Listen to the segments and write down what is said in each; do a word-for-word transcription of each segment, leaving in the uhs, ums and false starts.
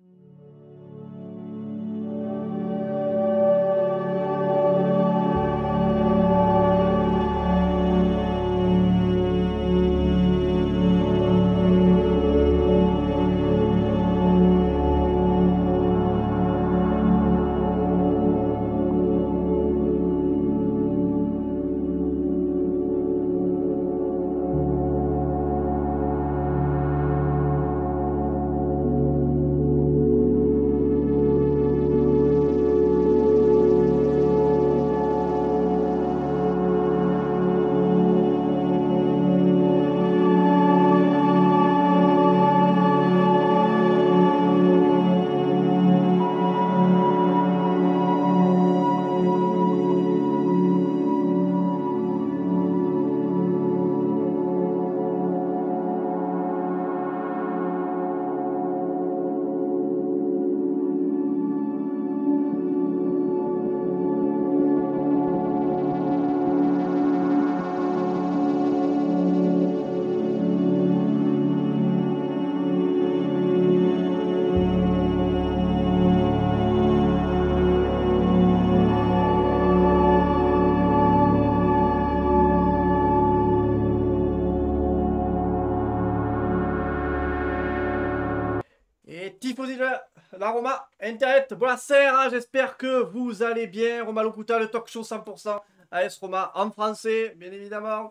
Et tifosi de la, la Roma, Internet, buonasera, j'espère que vous allez bien. Roma Locuta, le talk show cent pour cent A S Roma en français, bien évidemment.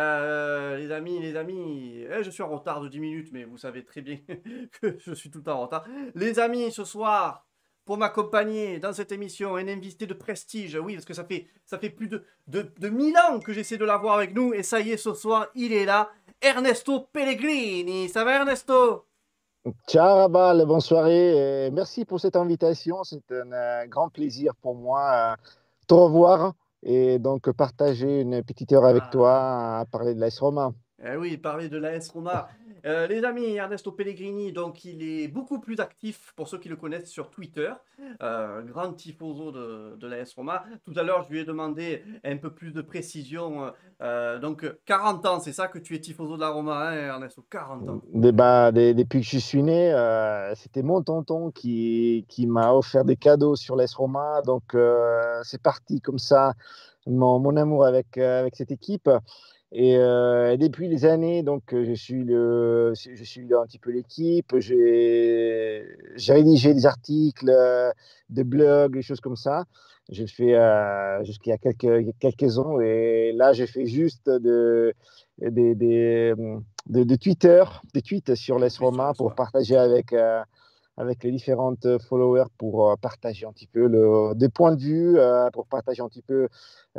Euh, les amis, les amis, eh, je suis en retard de dix minutes, mais vous savez très bien que je suis tout le temps en retard. Les amis, ce soir, pour m'accompagner dans cette émission, un invité de prestige, oui, parce que ça fait, ça fait plus de, de, de mille ans que j'essaie de l'avoir avec nous, et ça y est, ce soir, il est là, Ernesto Pellegrini. Ça va, Ernesto? Ciao Rabal, bonne soirée. Et merci pour cette invitation. C'est un euh, grand plaisir pour moi euh, te revoir et donc partager une petite heure avec Ah. toi à parler de l'A S Roma. Eh oui, parler de l'A S Roma. Euh, les amis, Ernesto Pellegrini, donc il est beaucoup plus actif pour ceux qui le connaissent sur Twitter. Euh, grand tifoso de, de l'A S Roma. Tout à l'heure, je lui ai demandé un peu plus de précision. Euh, donc, quarante ans, c'est ça que tu es tifoso de la Roma, hein, Ernesto? quarante ans. Des- bah, des- depuis que je suis né, euh, c'était mon tonton qui, qui m'a offert des cadeaux sur l'A S Roma. Donc, euh, c'est parti comme ça, mon, mon amour avec, euh, avec cette équipe. Et euh, depuis les années, donc, euh, je suis le, je suis un petit peu l'équipe. J'ai, j'ai rédigé des articles, euh, des blogs, des choses comme ça. J'ai fait euh, jusqu'il y a quelques, quelques ans. Et là, je fais juste de, des, des, de, de Twitter, des tweets sur Des l'A S tweets sur Roma l'A S pour Roma. partager avec, euh, avec les différentes followers, pour euh, partager un petit peu le, des points de vue, euh, pour partager un petit peu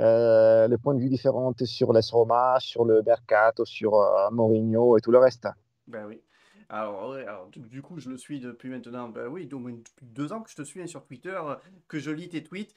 euh, les points de vue différents sur l'A S Roma, sur le Mercato, sur euh, Mourinho et tout le reste. Ben oui. Alors, ouais, alors du, du coup, je le suis depuis maintenant, ben oui, donc depuis deux ans que je te suis, hein, sur Twitter, euh, que je lis tes tweets.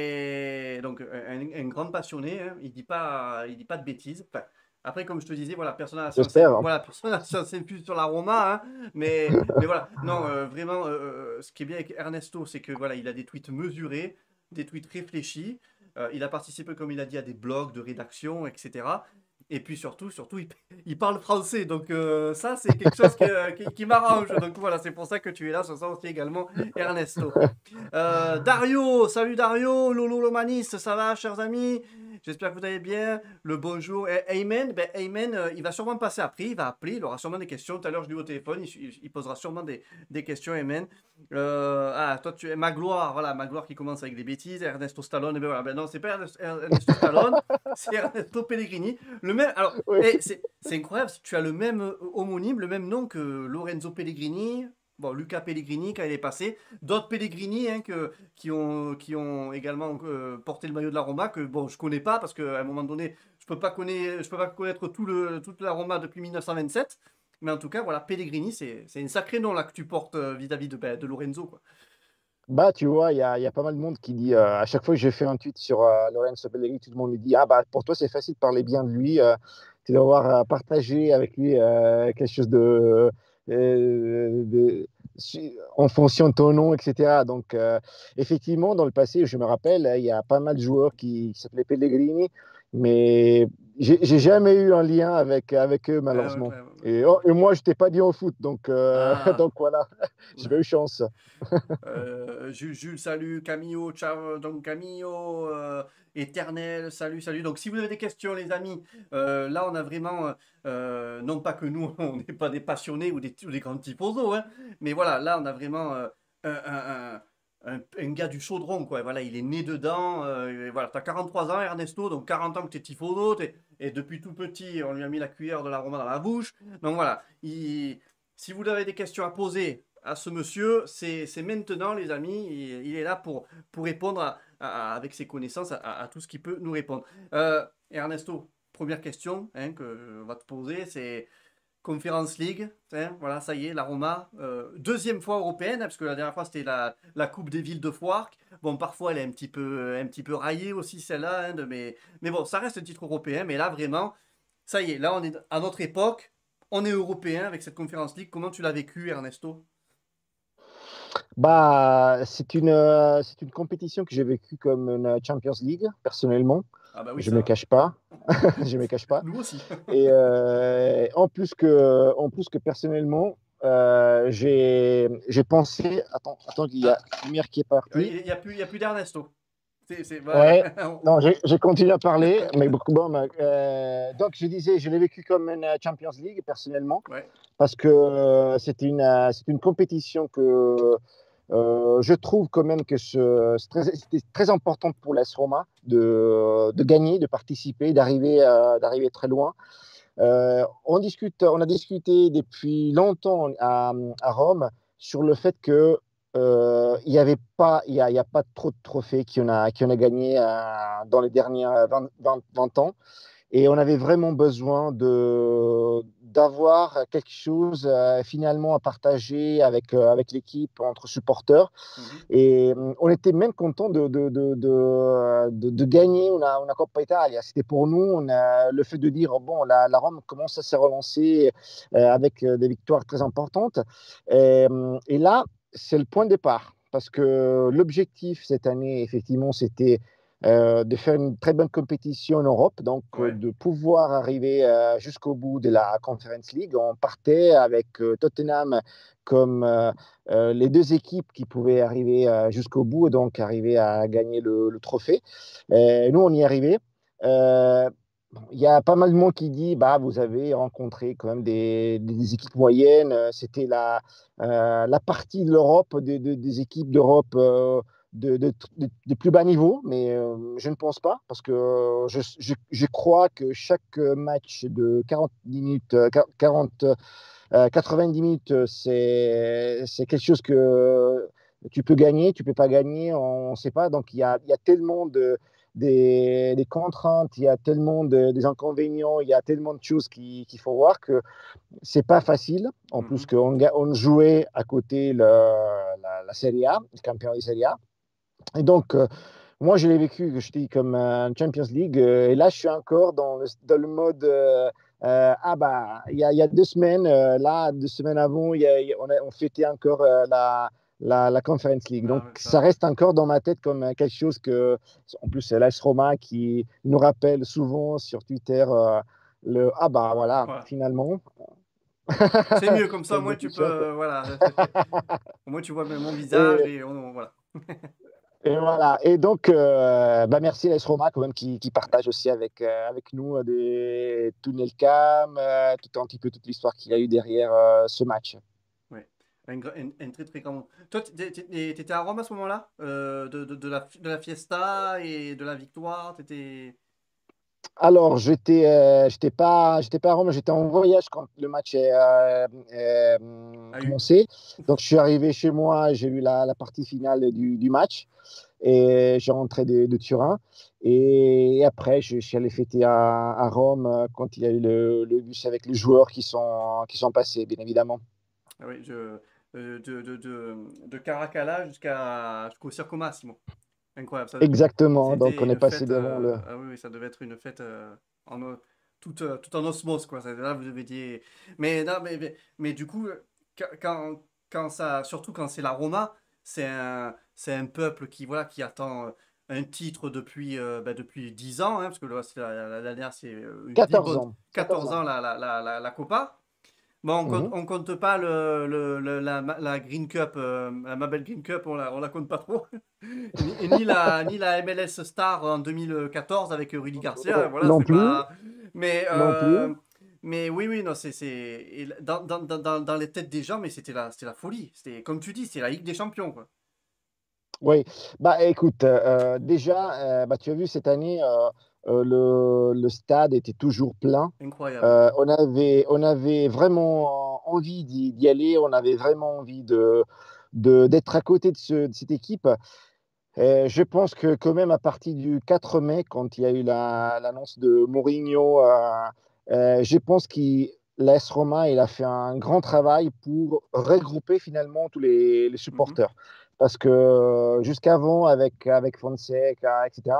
Et donc, un, un grand passionné, hein, il dit pas, il dit pas de bêtises. Enfin, après, comme je te disais, voilà, personne n'a science, J'espère. voilà, personne n'a science infuse sur la Roma, hein, mais, mais voilà, non, euh, vraiment, euh, euh, ce qui est bien avec Ernesto, c'est que voilà, il a des tweets mesurés, des tweets réfléchis. Euh, il a participé, comme il a dit, à des blogs de rédaction, et cetera. Et puis surtout, surtout, il, il parle français. Donc euh, ça, c'est quelque chose que- qui, qui m'arrange. Donc voilà, c'est pour ça que tu es là ce soir aussi également, Ernesto. Euh, Dario, salut Dario, Lolo Lomanis, ça va, chers amis? J'espère que vous allez bien. Le bonjour. Et Ayman, ben, Ayman, euh, il va sûrement passer après, il va appeler, il aura sûrement des questions. Tout à l'heure, je l'ai eu au téléphone, il, il- il posera sûrement des, des questions, Ayman. Euh, ah, toi, tu es Magloire, voilà, Magloire qui commence avec des bêtises. Ernesto Stallone, eh ben voilà, ben non, c'est pas Ernesto, Ernesto Stallone, c'est Ernesto Pellegrini. Le même, alors, Oui. eh, c'est c'est incroyable, tu as le même euh, homonyme, le même nom que Lorenzo Pellegrini, bon, Luca Pellegrini quand il est passé, d'autres Pellegrini, hein, que, qui, ont, qui ont également euh, porté le maillot de la Roma, que bon, je connais pas parce qu'à un moment donné, je peux pas connaître, je peux pas connaître tout le, toute la Roma depuis mille neuf cent vingt-sept, mais en tout cas, voilà, Pellegrini, c'est c'est un sacré nom là que tu portes euh, vis-à-vis de, ben, de Lorenzo, quoi. Bah, tu vois, il y a, il y a pas mal de monde qui dit, euh, à chaque fois que je fais un tweet sur euh, Lorenzo Pellegrini, tout le monde me dit, ah bah pour toi c'est facile de parler bien de lui, euh, tu dois avoir euh, partagé avec lui euh, quelque chose de, euh, de- su- en fonction de ton nom, et cetera. Donc euh, effectivement, dans le passé, je me rappelle, il y a pas mal de joueurs qui, qui s'appelaient Pellegrini, Mais j'ai j'ai jamais eu un lien avec, avec eux, Ouais, ouais, malheureusement. ouais, ouais, Et, ouais, oh, ouais. et moi, je n'étais pas dit au foot, donc, euh, Ah. donc voilà, j'ai pas eu chance. Euh, Jules, Jules, salut, Camillo, ciao, donc Camillo, euh, Éternel, salut, salut. Donc si vous avez des questions, les amis, euh, là on a vraiment, euh, non pas que nous on n'est pas des passionnés ou des, ou des grands tifosos, hein, mais voilà, là on a vraiment euh, un, un, un- un- un gars du chaudron, quoi. Voilà, il est né dedans. Euh, et voilà, t'as quarante-trois ans, Ernesto, donc quarante ans que t'es tifoso, t'es- et depuis tout petit on lui a mis la cuillère de la Roma dans la bouche. Donc voilà, il- si vous avez des questions à poser à ce monsieur, c'est c'est maintenant, les amis. Il, il est là pour, pour répondre à- à- avec ses connaissances à, à tout ce qu'il peut nous répondre. Euh, Ernesto, première question hein, que je vais te poser, c'est Conference League. Hein, voilà, ça y est, la Roma, euh, deuxième fois européenne, hein, parce que la dernière fois c'était la, la Coupe des villes de Foarques. Bon, parfois elle est un petit peu, un petit peu raillée aussi celle-là, hein, de- mais, mais bon, ça reste un titre européen. Mais là vraiment, ça y est, là on est à notre époque, on est européen avec cette Conference League. Comment tu l'as vécu, Ernesto? Bah, c'est une, euh, c'est une compétition que j'ai vécue comme une Champions League, personnellement. Ah bah oui, Je ne me ça. cache pas. Je me cache pas. Nous aussi. Et euh, en plus que, en plus que personnellement, euh, j'ai, j'ai pensé. Attends, attends, il y a Ah, une lumière qui est partie. il n'y a plus, il y a plus d'Ernesto. C'est, c'est, voilà. Ouais. Non, j'ai j'ai continué à parler, mais beaucoup bon. mais, euh, donc, je disais, je l'ai vécu comme une Champions League, personnellement, Ouais. parce que euh, c'était une, euh, c'est une compétition que euh, je trouve quand même que ce- c'est très- c'était très important pour l'A S Roma de, de gagner, de participer, d'arriver à- d'arriver très loin. Euh, on discute, on a discuté depuis longtemps à, à Rome sur le fait que euh, il n'y avait pas, il y a, il y a pas trop de trophées qui en a, qui en a gagné euh, dans les dernières vingt, vingt, vingt ans. Et on avait vraiment besoin de, d'avoir quelque chose euh, finalement à partager avec, euh, avec l'équipe, entre supporters. Mhm. Et euh, on était même content de, de, de, de, de, de gagner une, une Coppa Italia. C'était pour nous on a, le fait de dire, bon, la, la Rome commence à se relancer euh, avec euh, des victoires très importantes. Et, euh, et là, c'est le point de départ. Parce que l'objectif cette année, effectivement, c'était euh, de faire une très bonne compétition en Europe, donc euh, Ouais. de pouvoir arriver euh, jusqu'au bout de la Conference League. On partait avec euh, Tottenham comme euh, euh, les deux équipes qui pouvaient arriver euh, jusqu'au bout et donc arriver à gagner le, le trophée. Et nous, on y est arrivé. Euh, il y a pas mal de monde qui dit bah vous avez rencontré quand même des, des équipes moyennes. C'était la, euh, la partie de l'Europe, des, des, des équipes d'Europe euh, de, de, de, de, plus bas niveau, mais euh, je ne pense pas parce que je, je, je crois que chaque match de quarante minutes, quarante, euh, quatre-vingt-dix minutes, c'est, c'est quelque chose que tu peux gagner, tu peux pas gagner, on ne sait pas. Donc il y a, il y a tellement de des, des, contraintes, il y a tellement de, des inconvénients, il y a tellement de choses qu'il qui faut voir que c'est pas facile. En plus Mhm. qu'on on jouait à côté le, la, la Serie A, le champion de Serie A. Et donc, euh, moi, je l'ai vécu, je dis, comme un Champions League. Euh, et là, je suis encore dans le, dans le mode. Euh, euh, ah, bah, il y a, il y a deux semaines, euh, là, deux semaines avant, il y a- il y a- on, a, on fêtait encore euh, la, la, la Conference League. Ah, Donc, ouais, ça ça. reste encore dans ma tête comme euh, quelque chose que. En plus, c'est l'A S Roma qui nous rappelle souvent sur Twitter euh, le. Ah, bah, voilà, Voilà. finalement. C'est mieux comme ça, au Comme moins le tu peux. t-shirt. euh, voilà. Au moins tu vois même mon visage Et, et on, voilà. Et voilà. Et donc, euh, bah merci à l'A S Roma quand même qui, qui Ouais, partage aussi avec, euh, avec nous euh, des tunnels cam, euh, tout un petit peu toute l'histoire qu'il y a eu derrière euh, ce match. ouais. Un, gra- un- un très très grand moment. Toi, t'étais t'étais- t'étais à Rome à ce moment-là? Euh, de, de, de la, de la fiesta et de la victoire? T'étais. Alors, j'étais euh, j'étais pas, j'étais pas à Rome, j'étais en voyage quand le match est, euh, est, euh, Ah, eu. commencé. Donc, je suis arrivé chez moi, j'ai vu la, la partie finale du, du match et j'ai rentré de, de Turin. Et, après, je, je suis allé fêter à, à Rome euh, quand il y a eu le, le bus avec les joueurs qui sont, qui sont passés, bien évidemment. Ah oui, je, euh, de, de, de, de Caracalla jusqu'à, jusqu'au Circo Massimo. Incroyable. Ça, Exactement, donc c'était on est une passé fête. devant euh, le. ah oui, oui, ça devait être une fête euh, en, o- toute, euh, tout en osmose, quoi. Ça, là, vous devez dire. Mais, non, mais, mais, mais du coup, euh, quand, quand quand ça, surtout quand c'est la Roma, c'est un, c'est un peuple qui, voilà, qui attend. euh, un titre depuis, euh, bah, depuis dix ans, hein, parce que là, c'est la, la- la dernière, c'est euh, une vie quatorze bonne. ans. quatorze quatorze ans. ans la, la, la, la, la Copa. Bon, on compte, Mhm. on compte pas le, le- le- la, la Green Cup, euh, la Mabel Green Cup, on la, on la compte pas trop. ni, et ni la, ni la M L S Star en deux mille quatorze avec Rudy Garcia. Oh, Voilà, non c'est plus. pas. Mais, Non plus. euh, mais oui, oui, non, c'est, c'est... et Dans, dans, dans, dans dans les têtes des gens, mais c'était la, c'était la folie. C'était, comme tu dis, c'est la Ligue des Champions, quoi. Oui, bah écoute, euh, déjà, euh, bah, tu as vu cette année, euh, euh, le, le stade était toujours plein. Incroyable. Euh, on avait, on avait vraiment envie d'y d'y aller, on avait vraiment envie de, de- d'être à côté de, ce- de cette équipe. Et je pense que quand même à partir du quatre mai, quand il y a eu la- l'annonce de Mourinho, euh, euh, je pense qu'il l'A S Roma, il a fait un grand travail pour regrouper finalement tous les, les Mhm, supporters. Parce que euh, jusqu'avant, avec, avec Fonseca, et cetera,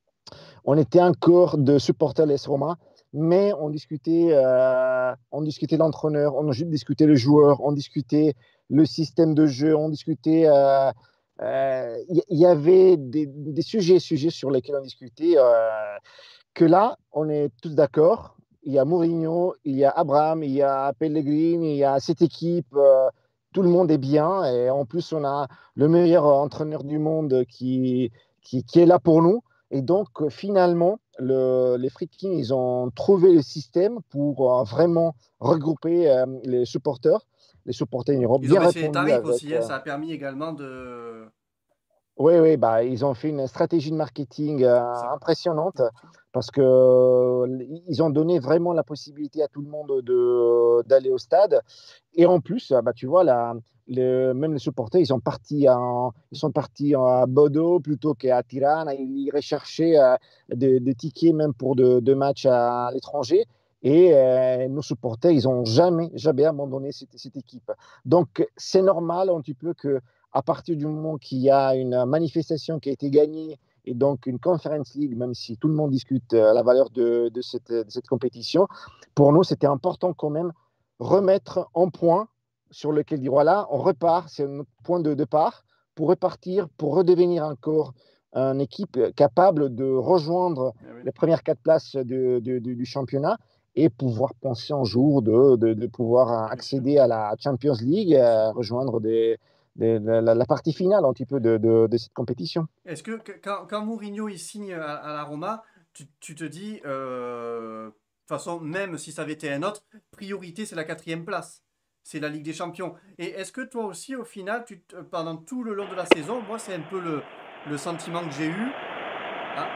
on était un corps de supporters de l'A S Roma, mais on discutait, euh, on discutait l'entraîneur, on discutait le joueur, on discutait le système de jeu, on discutait. euh, euh, Il y, y avait des, des sujets, sujets sur lesquels on discutait. Euh, que là, on est tous d'accord. Il y a Mourinho, il y a Abraham, il y a Pellegrini, il y a cette équipe. Euh, tout le monde est bien. Et en plus, on a le meilleur entraîneur du monde qui, qui, qui est là pour nous. Et donc, euh, finalement, le, les Friedkin, ils ont trouvé le système pour euh, vraiment regrouper euh, les supporters. Les supporters, ils ont ils ont bien baissé les répondu tarifs avec. aussi, hein, euh, ça a permis également de. Oui, oui, bah, ils ont fait une stratégie de marketing euh, C'est ça. impressionnante parce que euh, ils ont donné vraiment la possibilité à tout le monde de, d'aller au stade. Et en plus, euh, bah, tu vois, là, le, même les supporters, ils sont partis, en, ils sont partis à Bodo plutôt qu'à Tirana. Ils recherchaient euh, des, des tickets même pour de, de matchs à l'étranger. Et euh, nos supporters, ils n'ont jamais, jamais abandonné cette, cette équipe. Donc, c'est normal un petit peu que à partir du moment qu'il y a une manifestation qui a été gagnée et donc une Conference League, même si tout le monde discute euh, la valeur de, de, cette, de cette compétition, pour nous, c'était important quand même remettre un point sur lequel dire voilà, on repart, c'est notre point de départ pour repartir, pour redevenir encore une équipe capable de rejoindre Eh oui. les premières quatre places de, de, de, du championnat et pouvoir penser un jour de, de, de pouvoir Bien sûr. accéder à la Champions League, Bien sûr. euh, rejoindre des, des, la, la, partie finale un petit peu de, de, de cette compétition. Est-ce que que- quand, quand Mourinho il signe à, à la Roma, tu, tu te dis, euh, de toute façon, même si ça avait été un autre, priorité c'est la quatrième place, c'est la Ligue des Champions. Et est-ce que toi aussi, au final, tu te- pendant tout le long de la saison, moi c'est un peu le, le sentiment que j'ai eu. Ah,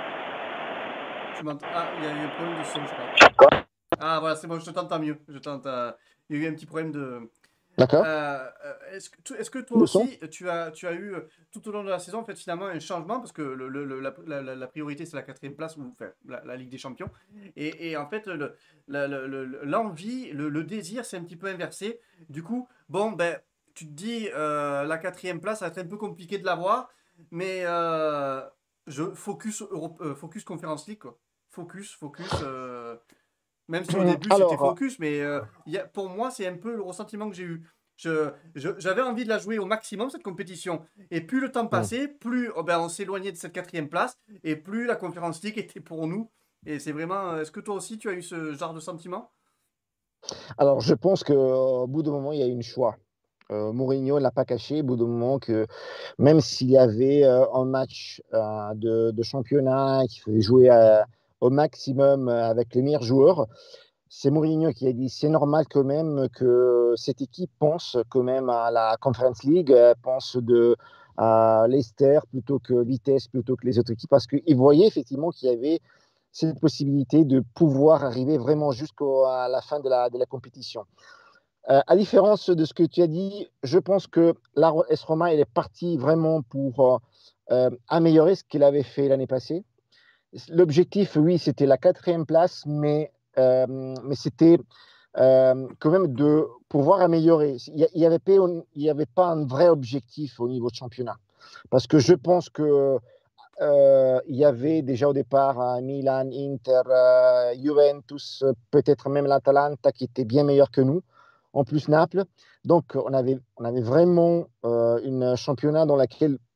tu m'entends? Ah, il y a eu un problème de son, je crois. Ah voilà, c'est bon, je t'entends mieux. Je t'entends. Il y a eu un petit problème de. D'accord. Euh, euh, est-ce que, tu- est-ce que toi Le son. aussi, tu as, tu as eu euh, tout au long de la saison, en fait, finalement, un changement, parce que le, le- le- la, la- la priorité, c'est la quatrième place, ou enfin, la, la Ligue des Champions. Et, et en fait, le- la- le- le- l'envie, le, le désir, c'est un petit peu inversé. Du coup, bon, ben, tu te dis, euh, la quatrième place, ça va être un peu compliqué de l'avoir, mais euh, je focus, Europe- euh, focus Conference League, quoi. Focus, focus. euh, même si au début c'était Alors, focus, mais euh, y a- pour moi c'est un peu le ressentiment que j'ai eu. Je, je- j'avais envie de la jouer au maximum cette compétition. Et plus le temps hmm. passait, plus oh ben, on s'éloignait de cette quatrième place, et plus la Conference League était pour nous. Et c'est vraiment. Est-ce que toi aussi tu as eu ce genre de sentiment? Alors, je pense qu'au bout d'un moment, il y a eu un choix. Euh, Mourinho ne l'a pas caché, au bout d'un moment, que même s'il y avait euh, un match euh, de, de championnat qu'il fallait jouer à- au maximum euh, avec les meilleurs joueurs, c'est Mourinho qui a dit c'est normal quand même que cette équipe pense quand même à la Conference League, euh, pense de, à Leicester plutôt que Vitesse, plutôt que les autres équipes, parce qu'il voyait effectivement qu'il y avait cette possibilité de pouvoir arriver vraiment jusqu'à la fin de la, de la compétition. Euh, à différence de ce que tu as dit, je pense que la S Roma, elle est partie vraiment pour euh, euh, améliorer ce qu'il avait fait l'année passée. L'objectif, oui, c'était la quatrième place, mais, euh, mais c'était euh, quand même de pouvoir améliorer. Il n'y avait, pas- il y avait pas un vrai objectif au niveau de championnat. Parce que je pense que euh, il y avait déjà au départ euh, Milan, Inter, euh, Juventus, euh, peut-être même l'Atalanta qui était bien meilleur que nous, en plus Naples. Donc on avait, on avait vraiment euh, un championnat dans lequel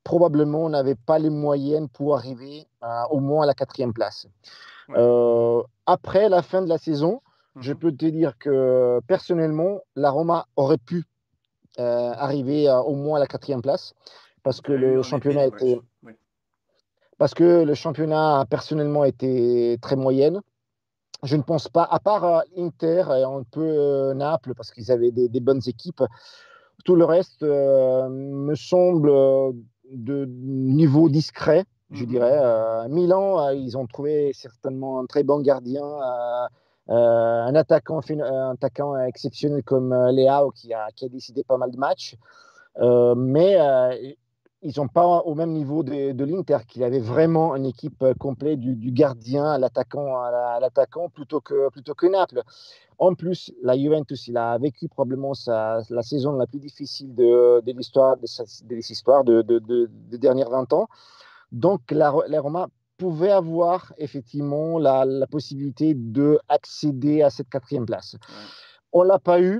probablement n'avait pas les moyens pour arriver à, au moins à la quatrième place. Ouais. Euh, après la fin de la saison, Mhm. je peux te dire que personnellement, la Roma aurait pu euh, arriver à, au moins à la quatrième place parce que Il y a eu le en effet championnat des était, matchs. Oui. parce que le championnat a personnellement été très moyenne. Je ne pense pas, à part euh, Inter et un peu euh, Naples, parce qu'ils avaient des, des bonnes équipes, tout le reste euh, me semble euh, de niveau discret, je Mhm. dirais. Euh, Milan, euh, ils ont trouvé certainement un très bon gardien, euh, euh, un, attaquant, un attaquant exceptionnel comme euh, Leao qui a, qui a décidé pas mal de matchs. Euh, mais euh, ils sont pas au même niveau de, de l'Inter, qui avait vraiment une équipe complète du, du gardien à l'attaquant, à l'attaquant plutôt que, plutôt que Naples. En plus, la Juventus, il a vécu probablement sa, la saison la plus difficile de, de l'histoire, de, de l'histoire de, de, de, de dernières vingt ans. Donc, la, la Roma pouvait avoir effectivement la, la possibilité d'accéder à cette quatrième place. Ouais. On ne l'a pas eu.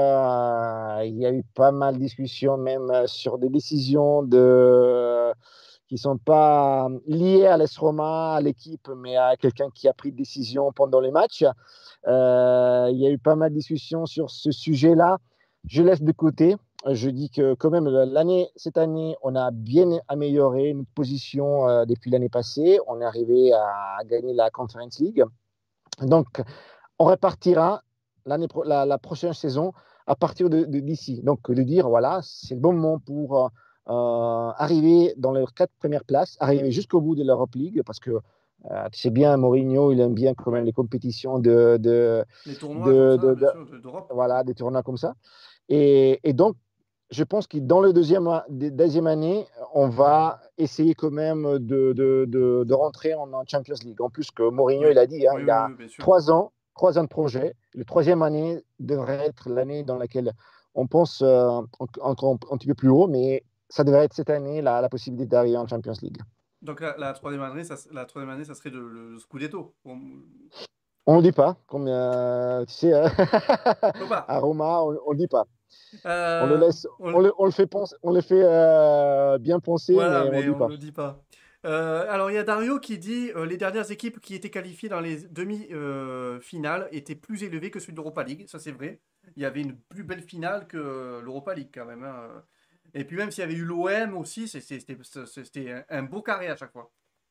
Euh, il y a eu pas mal de discussions, même sur des décisions de, qui ne sont pas liées à l'A S Roma, à l'équipe, mais à quelqu'un qui a pris des décisions pendant les matchs. Euh, il y a eu pas mal de discussions sur ce sujet-là. Je laisse de côté. Je dis que quand même, l'année, cette année, on a bien amélioré notre position euh, depuis l'année passée. On est arrivé à, à gagner la Conference League. Donc, on repartira l'année pro- la, la prochaine saison à partir de, de- d'ici. Donc, de dire, voilà, c'est le bon moment pour euh, arriver dans les quatre premières places, arriver jusqu'au bout de l'Europe League, parce que euh, tu sais bien, Mourinho, il aime bien quand même Ouais. les compétitions de, de, Les tournois comme de, ça, de- bien de- sûr, de- d'Europe. voilà, des tournois comme ça. Et, et donc, je pense que dans le deuxième, deuxième année, on va essayer quand même de, de, de, de rentrer en Champions League. En plus que Mourinho, Oui. il a dit, hein, Oui, il oui, a oui, bien sûr. trois ans, trois ans de projet. Le troisième année devrait être l'année dans laquelle on pense euh, encore un, un petit peu plus haut, mais ça devrait être cette année la, la possibilité d'arriver en Champions League. Donc la, la troisième année, ça, la troisième année, ça serait le, le Scudetto. On... On ne le dit pas, comme euh, tu sais, euh, Faut pas. à Roma, on ne le dit pas. On le Euh, laisse, on- on le, on le fait, penser, on le fait euh, bien penser, Voilà, mais on ne le mais dit on ne pas. le dit pas. Euh, alors, il y a Dario qui dit euh, les dernières équipes qui étaient qualifiées dans les demi-finales étaient plus élevées que celles de l'Europa League. Ça, c'est vrai. Il y avait une plus belle finale que l'Europa League, quand même, hein. Et puis, même s'il y avait eu l'O M aussi, c'est- c'est- c'était c'était un un beau carré à chaque fois.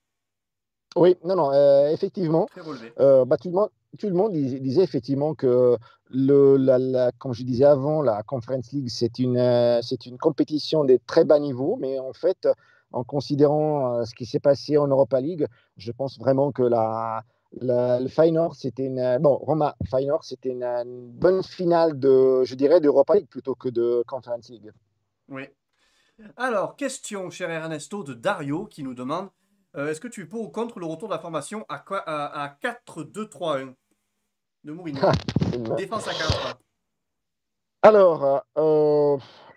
Oui, non, non, euh, effectivement. Très relevé. Euh, bah, tout le monde, tout le monde dis- disait effectivement que, le, la, la- comme je disais avant, la Conference League, c'est une, euh, c'est une compétition de très bas niveau, mais en fait, en considérant euh, ce qui s'est passé en Europa League, je pense vraiment que la, la- le Feyenoord, c'était une, euh, bon, Roma Feyenoord, c'était une, une bonne finale de, je dirais, d'Europa League plutôt que de Conference League. Oui. Alors, question, cher Ernesto, de Dario qui nous demande euh, est-ce que tu es pour ou contre le retour de la formation à, quoi- à, à quatre deux trois un de Mourinho? Défense à quatre. Alors, euh,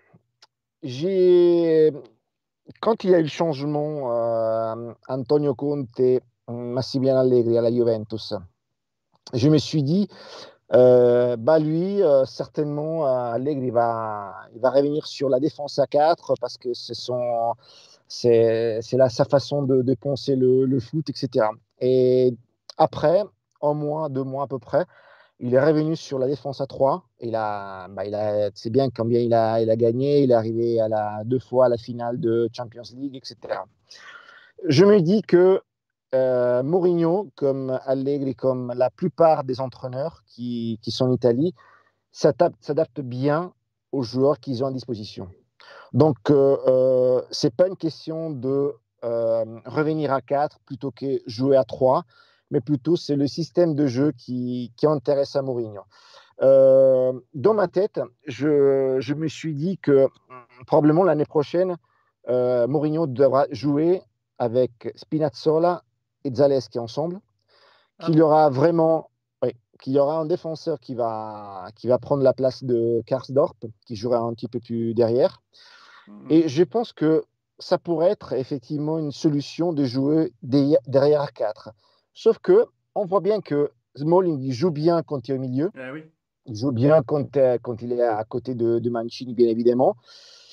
j'ai quand il y a eu le changement, euh, Antonio Conte, Massimiliano Allegri à la Juventus, je me suis dit, euh, bah lui, euh, certainement, euh, Allegri va, il va revenir sur la défense à quatre parce que c'est son, c'est, c'est là sa façon de, de penser le, le foot, et cetera. Et après, un mois, deux mois à peu près, il est revenu sur la défense à trois. Il a, bah, il a, c'est bien combien il a, il a gagné. Il est arrivé à la, deux fois à la finale de Champions League, et cetera. Je me dis que euh, Mourinho, comme Allegri, comme la plupart des entraîneurs qui, qui sont en Italie, s'adaptent s'adaptent bien aux joueurs qu'ils ont à disposition. Donc, euh, euh, ce n'est pas une question de euh, revenir à quatre plutôt que jouer à trois, mais plutôt c'est le système de jeu qui, qui intéresse à Mourinho. Euh, dans ma tête, je, je, me suis dit que probablement l'année prochaine, euh, Mourinho devra jouer avec Spinazzola et Zaleschi ensemble, Ah qu'il y bon? aura vraiment, oui, qu'il y aura un défenseur qui va, qui va prendre la place de Karsdorp, qui jouera un petit peu plus derrière. Mhm. Et je pense que ça pourrait être effectivement une solution de jouer derrière à quatre. Sauf que on voit bien que Smalling il joue bien quand il est au milieu. Eh oui. Il joue bien quand, euh, quand il est à côté de, de Mancini, bien évidemment.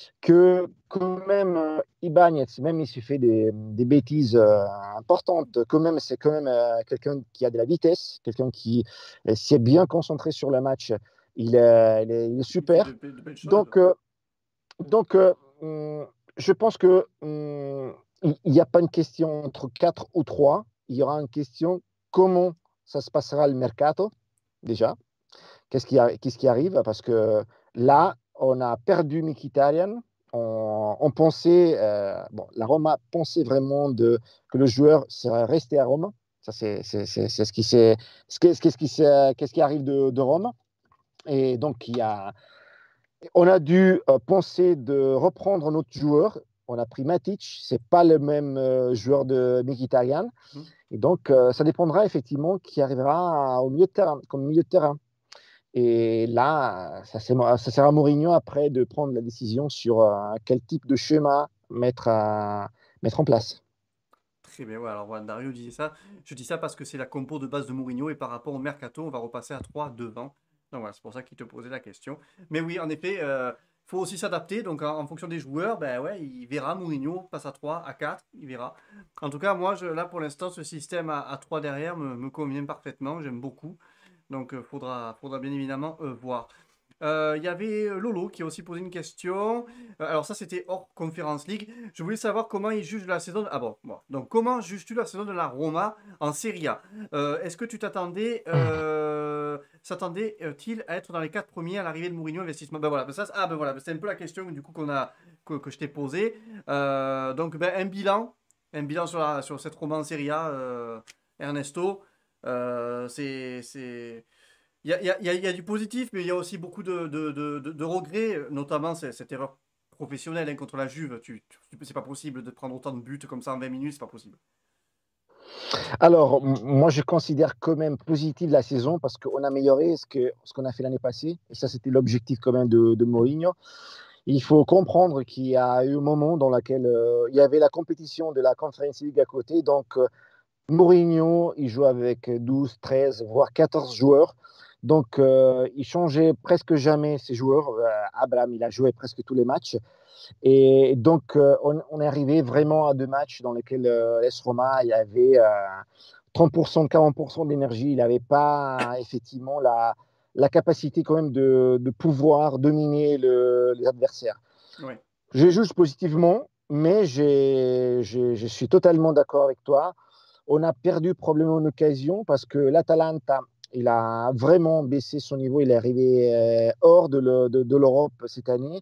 que quand même euh, Ibanez, même s'il fait des, des bêtises euh, importantes, quand même c'est quand même euh, quelqu'un qui a de la vitesse, quelqu'un qui euh, s'est bien concentré sur le match. Il est, il est, il est Il fait de, super. de belles choses. Donc, euh, donc euh, hum, je pense que hum, il n'y a pas une question entre quatre ou trois. Il y aura une question comment ça se passera le mercato déjà. Qu'est-ce qui, a- qu'est-ce qui arrive? Parce que là, on a perdu Mkhitaryan. On, on pensait, euh, bon, la Roma pensait vraiment de, que le joueur serait resté à Rome. Ça, c'est, c'est, c'est, c'est ce qui s'est, ce qu'est- qu'est-ce qui s'est- qu'est-ce qui arrive de, de Rome. Et donc, il y a, on a dû euh, penser de reprendre notre joueur. On a pris Matic, c'est pas le même euh, joueur de Mkhitaryan. Mhm. Et donc, euh, ça dépendra effectivement qui arrivera au milieu de terrain, comme milieu de terrain. Et là, ça, ça sera à Mourinho après de prendre la décision sur euh, quel type de schéma mettre, à, mettre en place. Très bien, ouais, alors voilà, Dario disait ça. Je dis ça parce que c'est la compo de base de Mourinho et par rapport au mercato, on va repasser à trois devant. Donc voilà, c'est pour ça qu'il te posait la question. Mais oui, en effet, il faut aussi s'adapter. Donc en, en fonction des joueurs, ben ouais, il verra Mourinho passe à trois, à quatre, il verra. En tout cas, moi, je, là pour l'instant, ce système à, à trois derrière me, me convient parfaitement. J'aime beaucoup. Donc il faudra, faudra bien évidemment euh, voir. Euh, Il y avait Lolo qui a aussi posé une question. Euh, alors ça, c'était hors Conference League. Je voulais savoir comment il juge la saison. Ah bon, bon. Donc comment juges-tu la saison de la Roma en Serie A? Euh, Est-ce que tu t'attendais, euh, s'attendait-il à être dans les quatre premiers à l'arrivée de Mourinho Investissement? Ben voilà, ben ça, ah ben voilà, ben c'est un peu la question du coup qu'on a que, que je t'ai posée. Euh, donc ben, un bilan, un bilan sur la sur cette Roma en Serie A, euh, Ernesto. Euh, c'est c'est il y a, il y a- il y a- il y a du positif, mais il y a aussi beaucoup de, de, de- de- de regrets, notamment c'est- cette erreur professionnelle hein, contre la Juve. Tu, tu- c'est pas possible de prendre autant de buts comme ça en vingt minutes, c'est pas possible. Alors, m- moi, je considère quand même positive la saison parce qu'on a amélioré ce que, ce qu'on a fait l'année passée. Et ça, c'était l'objectif quand même de, de Mourinho. Il faut comprendre qu'il y a eu un moment dans lequel euh, il y avait la compétition de la Conference League à côté. Donc, euh, Mourinho, il joue avec douze, treize, voire quatorze joueurs. Donc, euh, il changeait presque jamais ses joueurs. Euh, Abraham, il a joué presque tous les matchs. Et donc, euh, on, on est arrivé vraiment à deux matchs dans lesquels euh, l'A S Roma, il y avait euh, trente pour cent, quarante pour cent d'énergie. Il n'avait pas effectivement la, la capacité quand même de, de pouvoir dominer le, les adversaires. Ouais. Je juge positivement, mais j'ai, j'ai, je suis totalement d'accord avec toi. On a perdu probablement une occasion parce que l'Atalanta, il a vraiment baissé son niveau. Il est arrivé euh, hors de, le, de, de l'Europe cette année.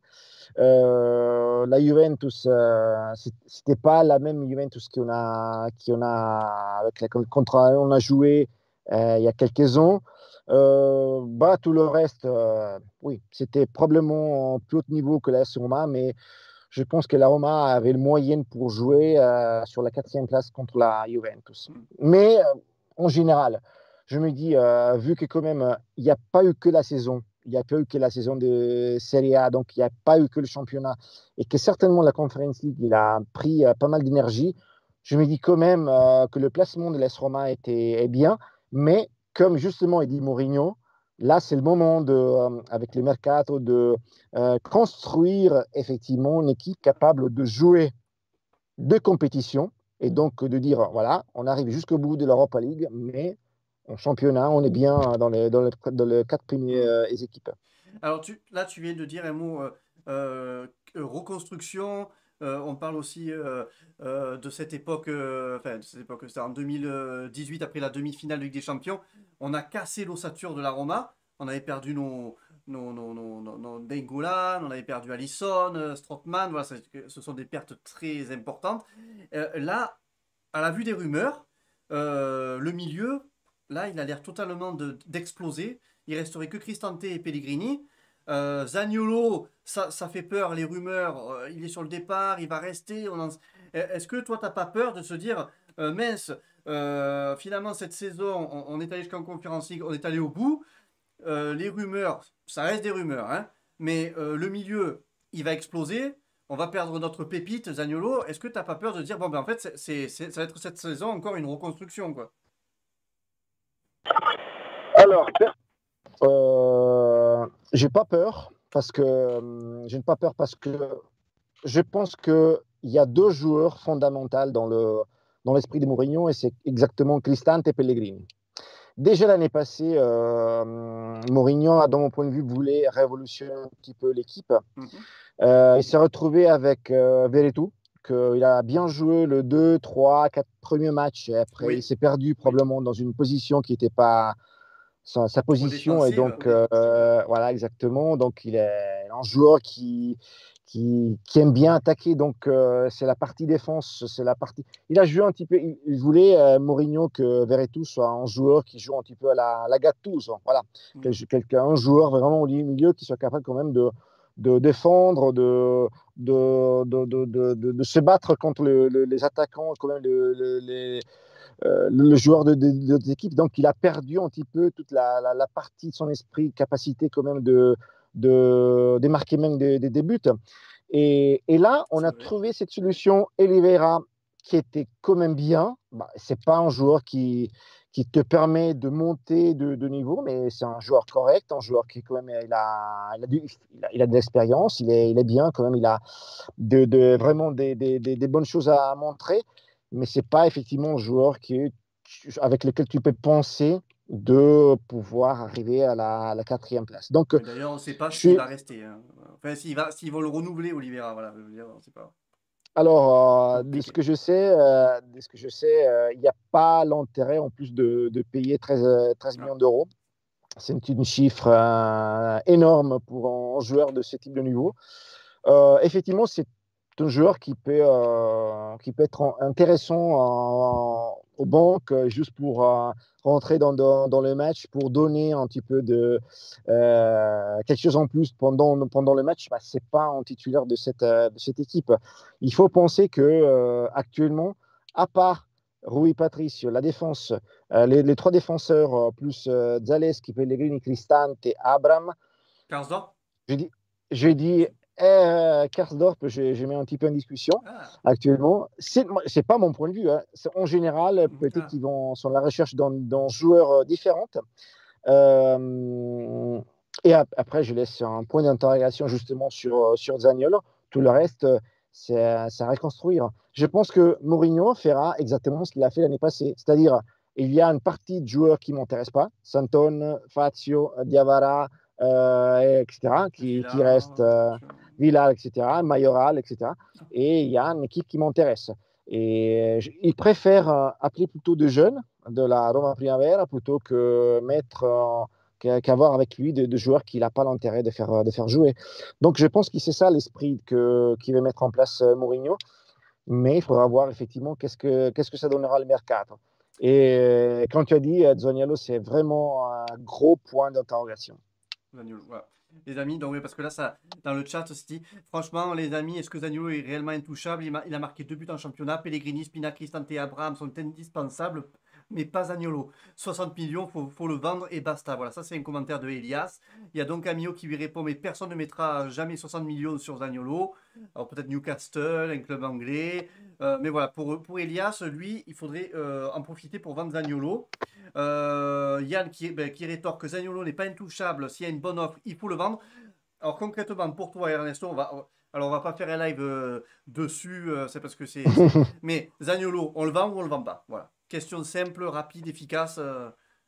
Euh, la Juventus, euh, c'était pas la même Juventus qu'on a, qu'on a avec la contre on a joué euh, il y a quelques ans. Euh, bah, tout le reste, euh, oui, c'était probablement en plus haut niveau que la S Roma, mais je pense que la Roma avait le moyen pour jouer euh, sur la quatrième place contre la Juventus. Mm. Mais euh, en général, je me dis, euh, vu que quand même, il n'y a pas eu que la saison, il n'y a pas eu que la saison de Serie A, donc il n'y a pas eu que le championnat, et que certainement la Conference League, il a pris euh, pas mal d'énergie, je me dis quand même euh, que le placement de l'A S Roma était, est bien, mais comme justement il dit Mourinho, là c'est le moment de, euh, avec le mercato de euh, construire effectivement une équipe capable de jouer deux compétitions et donc de dire voilà, on arrive jusqu'au bout de l'Europa League, mais en championnat, on est bien dans les, dans les, dans les quatre premières Mm. euh, équipes. Alors tu, là, tu viens de dire un mot euh, euh, reconstruction. Euh, on parle aussi euh, euh, de cette époque, euh, enfin de cette époque, c'était en deux mille dix-huit après la demi-finale de Ligue des Champions. On a cassé l'ossature de la Roma. On avait perdu nos, nos, nos, nos, nos, nos Nainggolan, on avait perdu Alisson, euh, Strootman. Voilà, ça- ce sont des pertes très importantes. Euh, là, à la vue des rumeurs, euh, le milieu, là, il a l'air totalement de- d'exploser. Il resterait que Cristante et Pellegrini. Euh, Zaniolo, ça, ça fait peur, les rumeurs. Euh, il est sur le départ, il va rester. on en- Est-ce que toi, t'as pas peur de se dire, euh, mince, euh, finalement, cette saison, on, on est allé jusqu'en Conference League, on est allé au bout. Euh, les rumeurs, ça reste des rumeurs, hein, mais euh, le milieu, il va exploser. On va perdre notre pépite, Zaniolo. Est-ce que t'as pas peur de dire, bon, ben en fait, c'est, c'est- c'est- ça va être cette saison encore une reconstruction, quoi? Alors, euh, j'ai pas peur parce que euh, j'ai pas peur parce que je pense qu'il y a deux joueurs fondamentaux dans, le, dans l'esprit de Mourinho et c'est exactement Cristante et Pellegrini. Déjà l'année passée, euh, Mourinho, a, dans mon point de vue, voulait révolutionner un petit peu l'équipe. Mhm. Euh, il s'est retrouvé avec euh, Veretout, qu'il a bien joué le deux, trois, quatre premiers matchs. Et après, il Oui, s'est perdu oui. probablement dans une position qui n'était pas sa, sa Trop position. Et défensive. donc, euh, voilà, exactement. Donc, il est un joueur qui, qui, qui aime bien attaquer. Donc, euh, c'est la partie défense. C'est la partie. Il a joué un petit peu. Il, il voulait, euh, Mourinho, que Veretout soit un joueur qui joue un petit peu à la, la Gattuso. Voilà. Mm. Quelqu'un, un joueur vraiment au milieu qui soit capable quand même de, de défendre, de, de, de, de, de, de se battre contre le, le, les attaquants, quand même le, le, les, euh, le joueur de, de, de, de l'équipe. Donc, il a perdu un petit peu toute la, la, la partie de son esprit, capacité quand même de, de, de marquer même des, des, des buts. Et, et, là, on C'est a vrai. trouvé cette solution, Oliveira, qui était quand même bien. Bah, ce n'est pas un joueur qui, qui te permet de monter de, de niveau, mais c'est un joueur correct, un joueur qui quand même, il a, il a, du, il a, il a de l'expérience, il est, il est bien quand même, il a de, de, vraiment des, des, des, des bonnes choses à montrer, mais ce n'est pas effectivement un joueur qui, avec lequel tu peux penser de pouvoir arriver à la, à la quatrième place. Donc, Mais d'ailleurs, on ne sait pas je s'il suis, va rester. Hein. Enfin, s'il va, s'ils vont le renouveler, Oliveira, voilà. Je veux dire, on ne sait pas. alors, C'est euh, de ce compliqué. que je sais, euh, de ce que je sais, euh, il n'y a pas l'intérêt en plus de, de payer treize, euh, treize Ah. millions d'euros. C'est une chiffre euh, énorme pour un joueur de ce type de niveau. Euh, effectivement, c'est un joueur qui peut, euh, qui peut être intéressant euh, aux banques juste pour euh, rentrer dans, dans, dans, le match, pour donner un petit peu de euh, quelque chose en plus pendant, pendant le match. Bah, ce n'est pas un titulaire de cette, de cette équipe. Il faut penser que euh, actuellement, à part Rui Patricio, la défense, euh, les, les, trois défenseurs, euh, plus euh, Zaleschi, Pellegrini, Cristante et Abraham, Karsdorp? je dis, je dis euh, Karsdorp, je, je mets un petit peu en discussion Ah. actuellement. C'est n'est pas mon point de vue. Hein. En général, peut-être Ah. qu'ils vont sont à la recherche d'un joueurs différents. Euh, et ap après, je laisse un point d'interrogation justement sur, sur Zaniolo. Tout le reste, c'est à reconstruire. Je pense que Mourinho fera exactement ce qu'il a fait l'année passée. C'est-à-dire, il y a une partie de joueurs qui ne m'intéressent pas, Santon, Fazio, Diawara, euh, et cetera, qui, qui Villa. restent euh, Villa, et cetera, Mayoral, et cetera. Et il y a une équipe qui m'intéresse. Et je, il préfère euh, appeler plutôt de jeunes de la Roma Primavera plutôt que mettre euh, qu'avoir avec lui de, de joueurs qu'il n'a pas l'intérêt de faire, de faire jouer. Donc je pense que c'est ça l'esprit que, qu'il veut mettre en place euh, Mourinho. Mais il faudra voir effectivement qu'est-ce que, qu'est-ce que ça donnera le mercato. Et euh, quand tu as dit euh, Zaniolo, c'est vraiment un gros point d'interrogation. Zaniolo, voilà. Les amis, donc oui, parce que là, ça, dans le chat, on se dit, franchement, les amis, est-ce que Zaniolo est réellement intouchable? il, il a marqué deux buts en championnat. Pellegrini, Spina, Cristante et Abraham sont indispensables, mais pas Zaniolo. soixante millions, il faut, faut le vendre et basta. Voilà, ça c'est un commentaire de Elias. Il y a donc Camillo qui lui répond, mais personne ne mettra jamais soixante millions sur Zaniolo. Alors peut-être Newcastle, un club anglais. Euh, mais voilà, pour, pour Elias, lui, il faudrait euh, en profiter pour vendre Zaniolo. Euh, Yann qui, ben, qui rétorque que Zaniolo n'est pas intouchable. S'il y a une bonne offre, il faut le vendre. Alors concrètement, pour toi, Ernesto, on va, alors on va pas faire un live euh, dessus. Euh, c'est parce que c'est, c'est- Mais Zaniolo, on le vend ou on le vend pas? Voilà. Question simple, rapide, efficace. euh.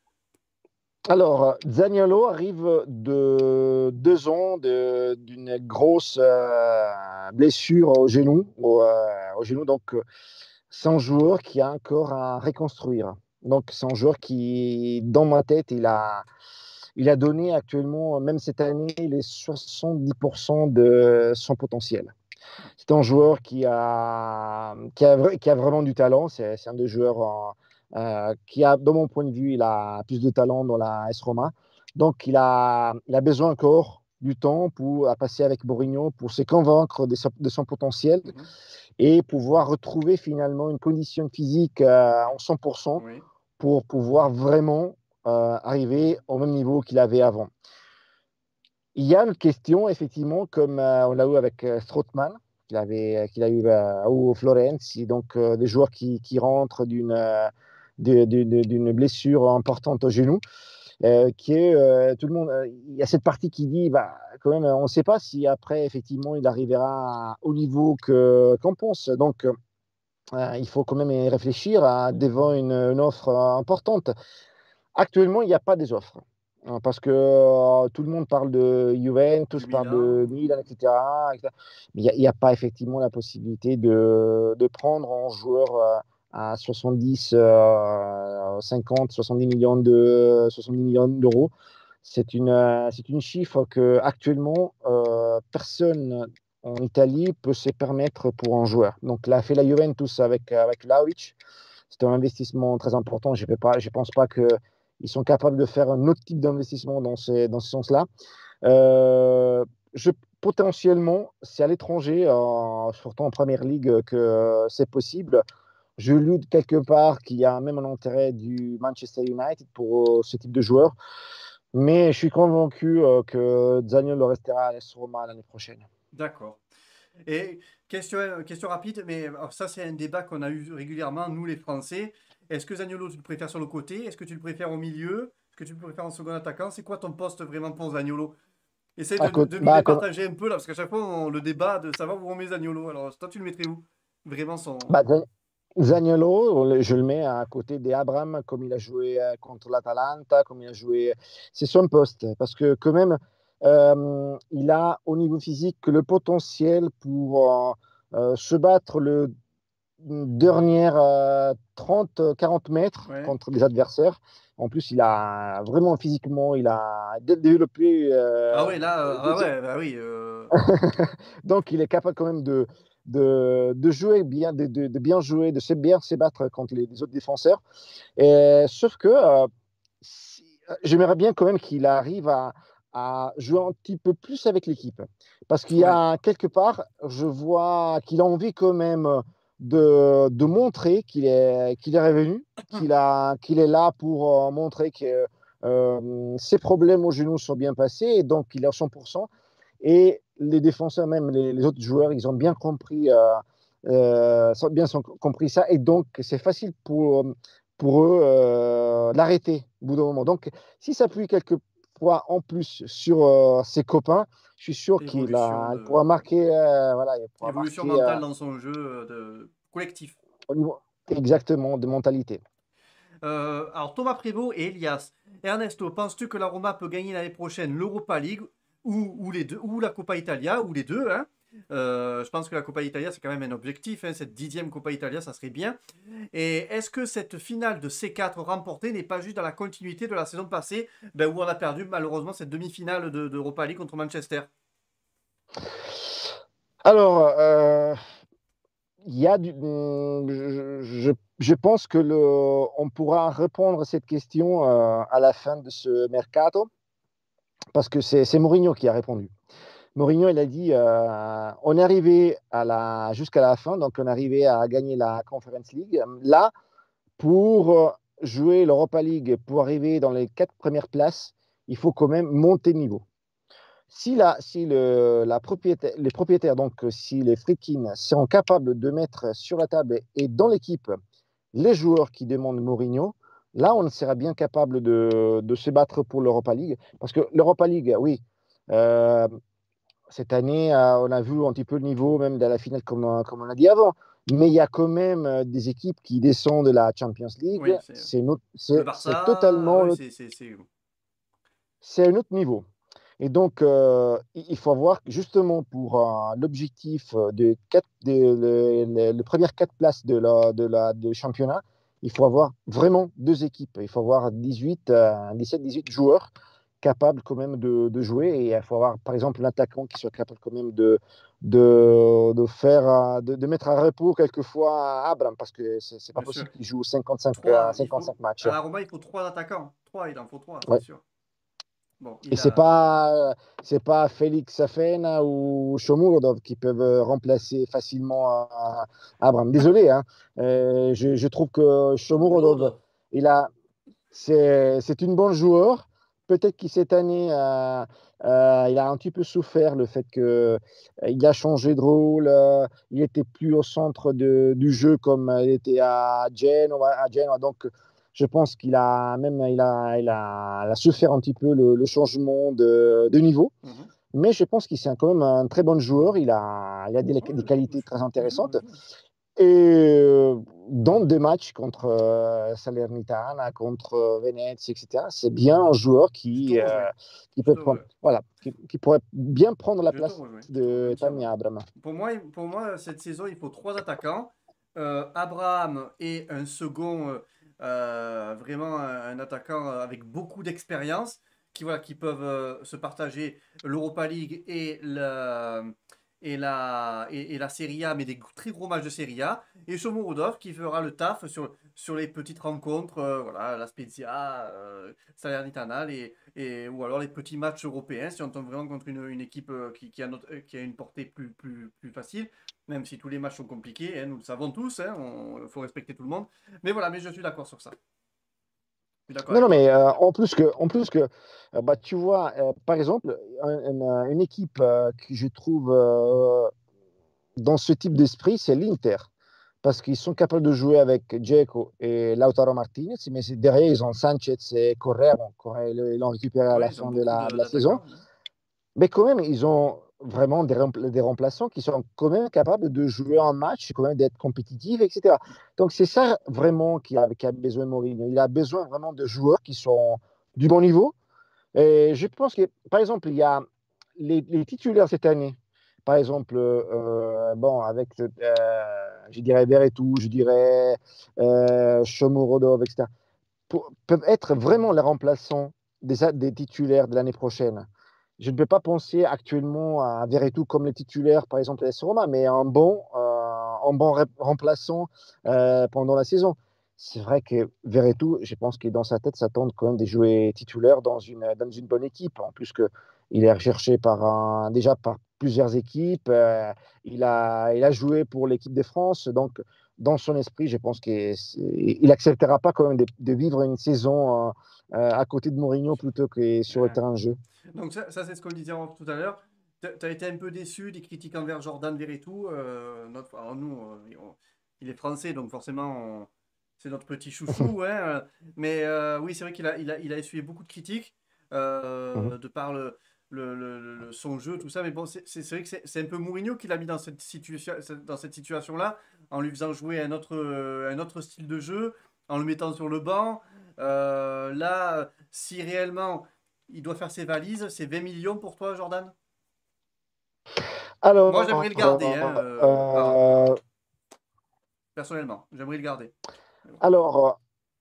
Alors, Zaniolo arrive de deux ans de- d'une grosse euh, blessure au genou, au, euh, au genou. Donc, euh, c'est un joueur qui a encore à reconstruire. Donc, c'est un joueur qui, dans ma tête, il a, il a donné actuellement, même cette année, les soixante-dix pour cent de son potentiel. C'est un joueur qui a, qui a, qui a vraiment du talent. C'est, c'est un des joueurs euh, qui a, de mon point de vue, il a plus de talent dans la S Roma. Donc, il a, il a besoin encore du temps pour à passer avec Mourinho pour se convaincre de, de son potentiel Mhm. et pouvoir retrouver finalement une condition physique euh, en cent pour cent Oui. pour pouvoir vraiment euh, arriver au même niveau qu'il avait avant. Il y a une question, effectivement, comme euh, on l'a eu avec euh, Strootman, qu'il avait, qu'il a eu euh, au Florence, et donc euh, des joueurs qui, qui rentrent d'une, euh, de- de- de- d'une blessure importante au genou. euh, qui est euh, tout le monde. euh, Il y a cette partie qui dit, bah, quand même, on ne sait pas si après, effectivement, il arrivera au niveau que, qu'on pense. Donc, euh, il faut quand même y réfléchir à, devant une, une offre euh, importante. Actuellement, il n'y a pas des offres. Hein, parce que euh, tout le monde parle de Du Juventus, parle de Milan. Milan, et cetera et cetera. Mais il n'y a, a, pas effectivement la possibilité de, de prendre un joueur euh, à soixante-dix, euh, cinquante, soixante-dix millions de, soixante-dix millions d'euros. C'est une, euh, c'est une chiffre que actuellement euh, personne en Italie peut se permettre pour un joueur. Donc, l'a fait la Juventus avec, avec Vlahovic. C'est un investissement très important. Je ne pense pas qu'ils sont capables de faire un autre type d'investissement dans, ces, dans ce sens-là. Euh, je, potentiellement, c'est à l'étranger, euh, surtout en première ligue, que euh, c'est possible. Je lis quelque part qu'il y a même un intérêt du Manchester United pour euh, ce type de joueur. Mais je suis convaincu euh, que Zaniolo restera à l'A S Roma l'année prochaine. D'accord. Et question, euh, question rapide, mais alors ça c'est un débat qu'on a eu régulièrement, nous les Français. Est-ce que Zaniolo tu le préfères sur le côté? Est-ce que tu le préfères au milieu? Est-ce que tu le préfères en second attaquant? C'est quoi ton poste vraiment pour Zaniolo? Essaye À de, côté, de nous bah, comme, départager un peu là, parce qu'à chaque fois on le débat de savoir où on met Zaniolo. Alors toi tu le mettrais où? Vraiment son... bah, Zaniolo, je le mets à côté d'Abraham, comme il a joué euh, contre l'Atalanta, comme il a joué. C'est son poste, parce que quand même, euh, il a au niveau physique le potentiel pour euh, euh, se battre le dernier euh, trente quarante mètres Ouais. contre les adversaires. En plus, il a vraiment physiquement, il a dé- développé. Ah euh, ouais, là, euh, ah des- ouais, bah oui. euh, Donc, il est capable quand même de, de, de jouer bien, de, de, de bien jouer, de se bien se battre contre les, les autres défenseurs. Et, sauf que euh, si- j'aimerais bien quand même qu'il arrive à, à jouer un petit peu plus avec l'équipe. Parce qu'il y Ouais. a quelque part, je vois qu'il a envie quand même de, de montrer qu'il est, qu'il est revenu, qu'il a, qu'il est là pour euh, montrer que euh, ses problèmes au genou sont bien passés et donc il est à cent pour cent. Et les défenseurs, même les, les autres joueurs, ils ont bien compris, euh, euh, sont bien sont- compris ça. Et donc, c'est facile pour, pour eux euh, l'arrêter au bout d'un moment. Donc, si ça appuie quelques fois en plus sur euh, ses copains, je suis sûr qu'il Évolution a, il pourra de... marquer, euh, voilà, il pourra Évolution marquer euh, mentale dans son jeu euh, de collectif. au niveau exactement de mentalité. Euh, alors Thomas Prévost et Elias. Ernesto, penses-tu que la Roma peut gagner l'année prochaine l'Europa League ou, ou les deux, ou la Coppa Italia, ou les deux, hein? Euh, je pense que la Coppa Italia, c'est quand même un objectif, hein, cette dixième Coppa Italia, ça serait bien. Et est-ce que cette finale de C quatre remportée n'est pas juste dans la continuité de la saison passée, ben, où on a perdu malheureusement cette demi-finale de- d'Europa League contre Manchester? Alors, euh, il y a du, je, je, je pense que le, on pourra répondre à cette question euh, à la fin de ce mercato. Parce que c'est c'est Mourinho qui a répondu. Mourinho, il a dit euh, on est arrivé à la, jusqu'à la fin, donc on est arrivé à gagner la Conference League. Là, pour jouer l'Europa League, pour arriver dans les quatre premières places, il faut quand même monter de niveau. Si, la, si le, la propriétaire, les propriétaires, donc si les Friedkin sont capables de mettre sur la table et dans l'équipe les joueurs qui demandent Mourinho, là, on sera bien capable de, de se battre pour l'Europa League. Parce que l'Europa League, oui, euh, cette année, euh, on a vu un petit peu le niveau même de la finale, comme, comme on l'a dit avant. Mais il y a quand même euh, des équipes qui descendent de la Champions League. Oui, c'est C'est no- le c'est- c'est Barça, totalement oui, autre- c'est... c'est- c'est- c'est un autre niveau. Et donc, euh, il il faut voir que justement pour euh, l'objectif euh, de, quatre, de, le, le- le première quatre places de la, de la, de championnat, il faut avoir vraiment deux équipes. Il faut avoir dix-huit, euh, dix-sept, dix-huit joueurs capables quand même de, de jouer. Et il faut avoir, par exemple, l'attaquant qui soit capable quand même de, de, de faire, euh, de, de mettre à repos quelquefois Abraham, parce que c'est c'est pas Bien sûr. possible qu'il joue cinquante-cinq, euh, Trois, il faut... cinquante-cinq matchs. À la Roma, il faut trois attaquants. Trois, il en faut trois, c'est Ouais. sûr. Bon, Et il c'est a... pas c'est pas Félix Safena ou Shomurodov qui peuvent euh, remplacer facilement euh, Abraham. Désolé, hein. Euh, je, je trouve que Shomurodov, Lourdes. il a c'est c'est une bonne joueur. Peut-être que cette année, euh, euh, il a un petit peu souffert le fait que euh, il a changé de rôle. Euh, il était plus au centre de- du jeu comme il était à Genoa. À Genoa. Donc, Je pense qu'il a même il a, il a, il a souffert un petit peu le, le changement de, de niveau. Mhm. Mais je pense qu'il c'est quand même un très bon joueur. Il a, il a des, des Ouais, qualités je- très bien sûr, intéressantes. bien sûr. Et euh, dans des matchs contre euh, Salernitana, contre euh, Venezia, et cetera, c'est bien un joueur Je te qui, euh, rejoins. qui Je peut te prendre, rejoins. voilà, qui, qui pourrait bien prendre la Je te place rejoins. Je te rejoins de Tammy entièrement. Abraham. Pour moi, il- pour moi, cette saison, il faut trois attaquants. Euh, Abraham et un second, euh, euh, vraiment un, un attaquant euh, avec beaucoup d'expérience, qui, voilà, qui peuvent euh, se partager l'Europa League et la, et, la, et, et la Serie A, mais des très gros matchs de Serie A. Et Shomurodov qui fera le taf sur, sur les petites rencontres, euh, voilà, la Spezia, euh, Salernitana, et, et, ou alors les petits matchs européens, si on tombe vraiment contre une, une équipe euh, qui, qui, a notre- euh, qui a une portée plus, plus, plus facile, même si tous les matchs sont compliqués, hein, nous le savons tous, il hein, faut respecter tout le monde. Mais voilà, mais je suis d'accord sur ça. Je suis d'accord Non, avec non, toi. mais euh, en plus que, en plus que euh, bah, tu vois, euh, par exemple, un- un- une équipe euh, que je trouve euh, dans ce type d'esprit, c'est l'Inter. Parce qu'ils sont capables de jouer avec Dzeko et Lautaro Martinez, mais c'est- derrière, ils ont Sanchez et Correa. Bon, Correa, ils l'ont récupéré à Oui, la ils ont fin de beaucoup la, de- de la saison. d'attaquants. Mais quand même, ils ont vraiment des, rempla- des remplaçants qui sont quand même capables de jouer un match, quand même d'être compétitifs, et cetera. Donc, c'est ça vraiment qui a, qui a besoin de Mourinho. Il a besoin vraiment de joueurs qui sont du bon niveau. Et je pense que, par exemple, il y a les, les titulaires cette année. Par exemple, euh, bon, avec, euh, je dirais Verretou, je dirais euh, Shomurodov, et cetera, pour- peuvent être vraiment les remplaçants des, a- des titulaires de l'année prochaine. Je ne peux pas penser actuellement à Verretou comme les titulaires, par exemple, à l'A S Roma, mais un bon, euh, un bon rep- remplaçant euh, pendant la saison. C'est vrai que Verretou, je pense que dans sa tête, ça tente quand même de jouer titulaire dans une, dans une bonne équipe. En plus que il est recherché par un, déjà par plusieurs équipes. Euh, il a, il a joué pour l'équipe de France. Donc, dans son esprit, je pense qu'il n'acceptera pas quand même de, de vivre une saison euh, euh, à côté de Mourinho plutôt que sur le Ouais. terrain de jeu. Donc ça, ça c'est ce qu'on disait en- tout à l'heure. Tu as été un peu déçu des critiques envers Jordan Verretou. Euh, notre, alors nous, euh, on- il est français, donc forcément, on- c'est notre petit chouchou. Hein, euh, mais euh, oui, c'est vrai qu'il a, il a, il a essuyé beaucoup de critiques Mhm. euh, de par le, le- le- le- son jeu, tout ça. Mais bon, c'est c'est- c'est vrai que c'est c'est un peu Mourinho qui l'a mis dans cette, situation, dans cette situation-là, en lui faisant jouer un autre, euh, un autre style de jeu, en le mettant sur le banc. Euh, là, si réellement il doit faire ses valises, c'est vingt millions pour toi, Jordan? Moi, j'aimerais Alors, le garder, hein, euh, par- per- euh, personnellement. J'aimerais le garder. Mais bon. alors,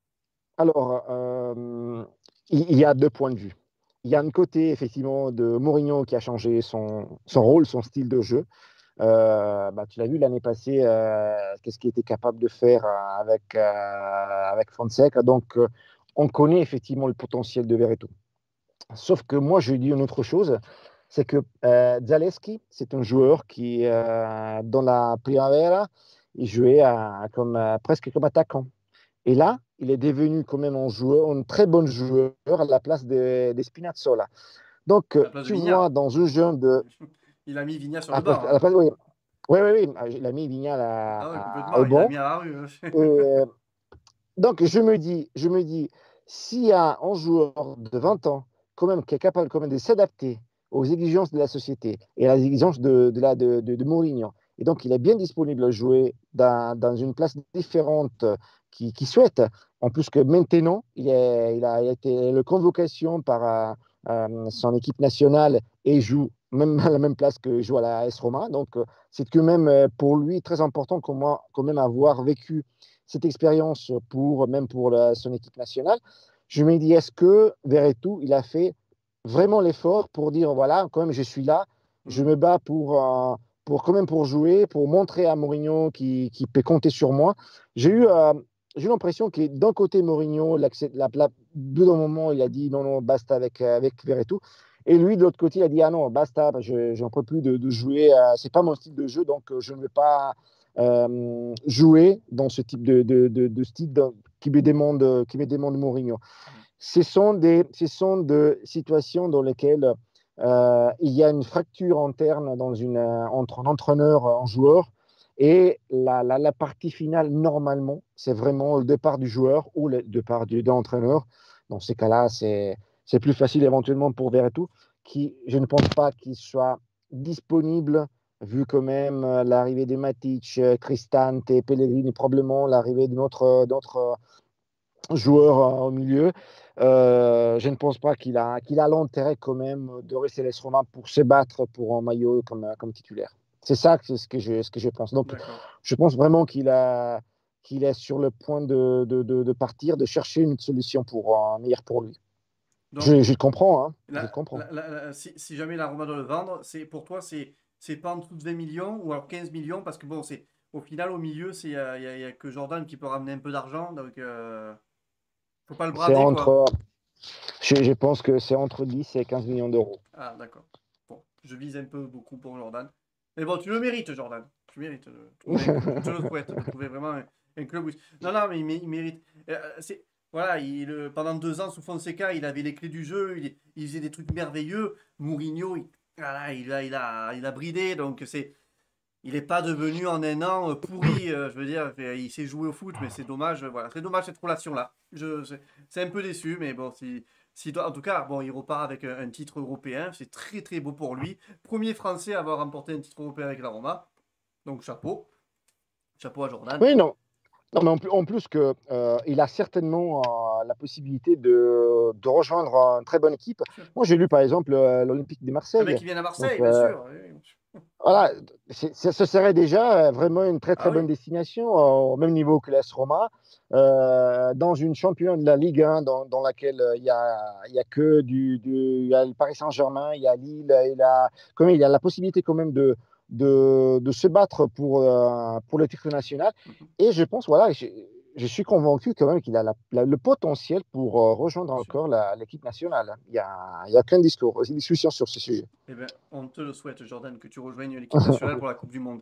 alors euh, il il y a deux points de vue. Il y a un côté, effectivement, de Mourinho qui a changé son, son rôle, son style de jeu. Euh, bah, tu l'as vu l'année passée, euh, qu'est-ce qu'il était capable de faire euh, avec, euh, avec Fonseca. Donc, euh, on connaît effectivement le potentiel de Verretou. Sauf que moi, je dis une autre chose, c'est que euh, Zaleski, c'est un joueur qui, euh, dans la Primavera, il jouait à- comme, euh, presque comme attaquant. Et là, il est devenu quand même un joueur, un très bon joueur à la place de, de Spinazzola. Donc, À euh, la place de tu vois, Vignal. dans un jeu de... Il a mis Vignal sur À le la place, banc. à la Hein. place- oui, oui, oui, oui, il a mis Vignal à- Ah ouais, à- complètement. au Il l'a banc. mis à la rue. Hein. Et donc, je me dis, je me dis, s'il y a un joueur de vingt ans, quand même, qui est capable quand même de s'adapter aux exigences de la société et à les exigences de, de, la, de, de, de Mourinho, et donc il est bien disponible à jouer dans, dans une place différente qu'il qui souhaite, en plus que maintenant, il, est, il, a, il a été le convocation par euh, euh, son équipe nationale et joue même à la même place que joue à la S Roma. Donc, euh, c'est quand même euh, pour lui très important comment, quand même avoir vécu cette expérience pour même pour la- son équipe nationale. Je me dis, est-ce que Verretou, il a fait vraiment l'effort pour dire, voilà, quand même, je suis là, je Hmm. me bats pour, euh, pour quand même pour jouer, pour montrer à Mourinho qu'il qu'il peut compter sur moi. J'ai eu, euh, j'ai eu l'impression que d'un côté, Mourinho, l'accès- la, la, de d'un moment, il a dit non, non, basta avec, euh, avec Verretou. Et lui, de l'autre côté, il a dit, ah non, basta, je n'en peux plus de, de jouer, euh, c'est pas mon style de jeu, donc euh, je ne vais pas euh, jouer dans ce type de, de, de, de style de, qui, me demande, qui me demande Mourinho. Ce sont des, ce sont des situations dans lesquelles euh, il y a une fracture interne dans une, euh, entre un entraîneur et un joueur. Et la, la, la partie finale, normalement, c'est vraiment le départ du joueur ou le départ du, de l'entraîneur. Dans ces cas-là, c'est, c'est plus facile éventuellement pour Verretou, qui, je ne pense pas qu'il soit disponible, vu quand même euh, l'arrivée de Matic, euh, Cristante, Pellegrini, probablement l'arrivée de notre, notre joueur euh, au milieu. Euh, je ne pense pas qu'il a, qu'il a l'intérêt quand même de rester l'A S Roma pour se battre pour un maillot comme, comme titulaire. C'est ça que, ce, que je, ce que je pense. Donc, D'accord. je pense vraiment qu'il, a, qu'il est sur le point de, de, de, de partir, de chercher une solution pour un meilleur pour lui. Donc, Je, je le comprends, hein. Je le la, comprends. la- la- la- si, si jamais la Roma doit le vendre, c'est pour toi, c'est c'est pas en dessous de vingt millions ou alors quinze millions parce que bon, c'est au final, au milieu, il n'y a, y a- y a que Jordan qui peut ramener un peu d'argent. Donc, euh, faut pas le C'est brader, quoi. entre, je, je pense que c'est entre dix et quinze millions d'euros. Ah, d'accord. Bon, je vise un peu beaucoup pour Jordan. Mais bon, tu le mérites, Jordan. Tu mérites de trouver un club. Je te le souhaite, de trouver vraiment un, un club où... Non, non, mais il, mé- il mérite. Euh, c'est... Voilà, il, euh, pendant deux ans, sous Fonseca, il avait les clés du jeu, il, il faisait des trucs merveilleux. Mourinho, il, voilà, il, a, il, a, il a bridé, donc c'est... Il n'est pas devenu en un an euh, pourri, euh, je veux dire, il s'est joué au foot, mais c'est dommage, euh, voilà, c'est dommage cette relation-là. Je, c'est c'est un peu déçu, mais bon, si, si doit- en tout cas, bon, il repart avec un, un titre européen, c'est très très beau pour lui. Premier Français à avoir remporté un titre européen avec la Roma, donc chapeau, chapeau à Jordan. Oui, non. Non, mais en plus, en plus que, euh, il a certainement euh, la possibilité de, de rejoindre une très bonne équipe. Sûr. Moi, j'ai lu par exemple euh, l'Olympique de Ah ben Marseille. qui viennent à Donc, Marseille, bien euh, sûr. Oui, oui. voilà, c'est- c'est- ce serait déjà euh, vraiment une très Ah très oui, bonne destination, euh, au même niveau que l'A S Roma, euh, dans une championne de la Ligue un, dans, dans laquelle euh, il y a, il y a que du, du- il y a le Paris Saint-Germain, il y a Lille, il y a, quand même, il y a la possibilité quand même de, de, de se battre pour, euh, pour le titre national. mhm, Et je pense, voilà, je, je suis convaincu quand même qu'il a la- la- le potentiel pour euh, rejoindre sûr. encore la- l'équipe nationale. Il y a, il y a aucun discours, discussion sur ce sujet. Eh ben, on te le souhaite, Jordan, que tu rejoignes l'équipe nationale pour la Coupe du Monde.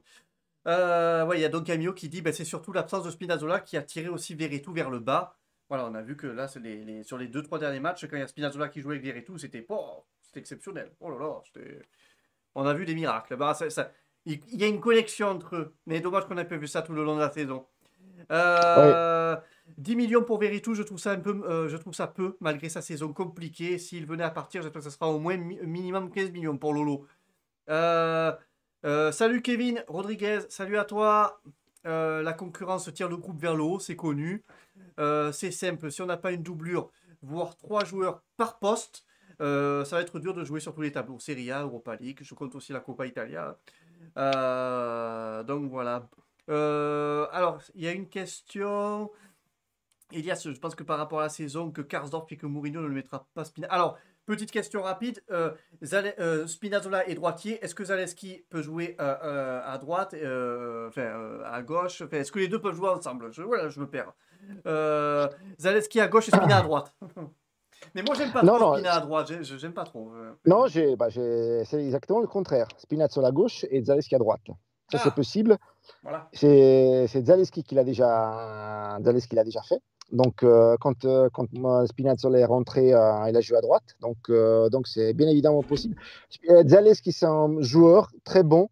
Euh, ouais, il y a donc Camillo qui dit bah, c'est surtout l'absence de Spinazzola qui a tiré aussi Veretout vers le bas. Voilà, on a vu que là, c'est les, les- sur les deux trois derniers matchs, quand il y a Spinazzola qui jouait avec Veretout, c'était oh, c'était exceptionnel. Oh là là, c'était- on a vu des miracles. Bah, ça- ça- il il y a une connexion entre eux, mais dommage qu'on n'ait pas vu ça tout le long de la saison. Oui. Euh, dix millions pour Veretout, je trouve ça un peu, euh, je trouve ça peu, malgré sa saison compliquée. S'il venait à partir, j'espère que ça sera au moins mi- minimum quinze millions pour Lolo. Euh, euh, salut Kevin Rodriguez, salut à toi. Euh, la concurrence tire le groupe vers le haut, c'est connu. Euh, c'est simple, si on n'a pas une doublure, voire trois joueurs par poste, euh, ça va être dur de jouer sur tous les tableaux. Serie A, Europa League, je compte aussi la Coppa Italia. Euh, donc voilà. Euh, alors, il y a une question. Elias, je pense que par rapport à la saison, que Karsdorp et que Mourinho ne le mettra pas Spinazzola. Alors, petite question rapide. Euh, Zale- euh, Spinazzola est droitier. Est-ce que Zaleski peut jouer euh, euh, à droite, euh, enfin euh, à gauche? Enfin, est-ce que les deux peuvent jouer ensemble? je, Voilà, je me perds. Euh, Zaleski à gauche et Spina à droite. Mais moi, j'aime pas Non, trop non, Spina à droite. j'ai- je- J'aime pas trop. euh. non, j'ai, bah, j'ai- c'est exactement le contraire. Spinazzola à gauche et Zaleski à droite. Ça, c'est Ah, possible. voilà. C'est c'est Zaleski qui l'a déjà, Zaleski l'a déjà fait. Donc, euh, quand, euh, quand moi, Spinazzola est rentré, euh, il a joué à droite. Donc, euh, donc c'est bien évidemment possible. Euh, Zaleski, c'est un joueur très bon.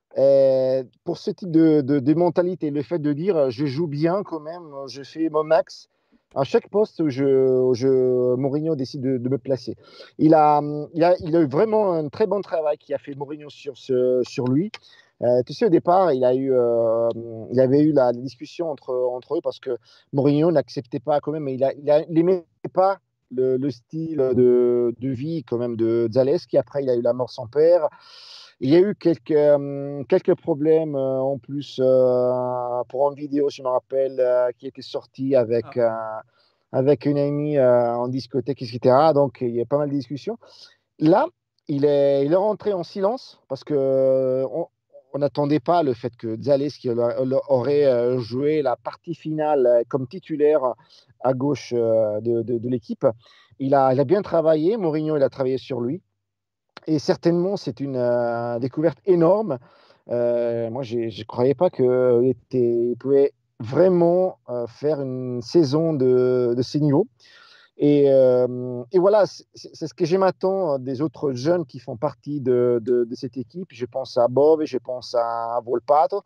Et pour ce type de, de, de mentalité, le fait de dire euh, je joue bien quand même, je fais mon max à chaque poste où, je, où je, Mourinho décide de, de me placer. Il a, il, a, il a eu vraiment un très bon travail qui a fait Mourinho sur, ce, sur lui. Euh, tu sais, au départ, il, a eu, euh, il avait eu la, la discussion entre, entre eux parce que Mourinho n'acceptait pas quand même, il n'aimait pas le, le style de, de vie quand même de Zaleski. Après, il a eu la mort de son père. Il y a eu quelques, euh, quelques problèmes euh, en plus euh, pour une vidéo, je me rappelle, euh, qui était sortie avec, Ah, euh, avec une amie euh, en discothèque, et cetera. Donc, il y a pas mal de discussions. Là, il est, il est rentré en silence parce que euh, on on n'attendait pas le fait que Zaleski aurait euh, joué la partie finale euh, comme titulaire à gauche euh, de, de- de l'équipe. Il a, il a bien travaillé. Mourinho, il a travaillé sur lui. Et certainement, c'est une euh, découverte énorme. Euh, moi, j'ai- je ne croyais pas qu'il était- il pouvait vraiment euh, faire une saison de, de ces niveaux. Et, euh, et voilà, c'est c'est ce que j'aime tant des autres jeunes qui font partie de, de- de cette équipe. Je pense à Bove, je pense à Volpato.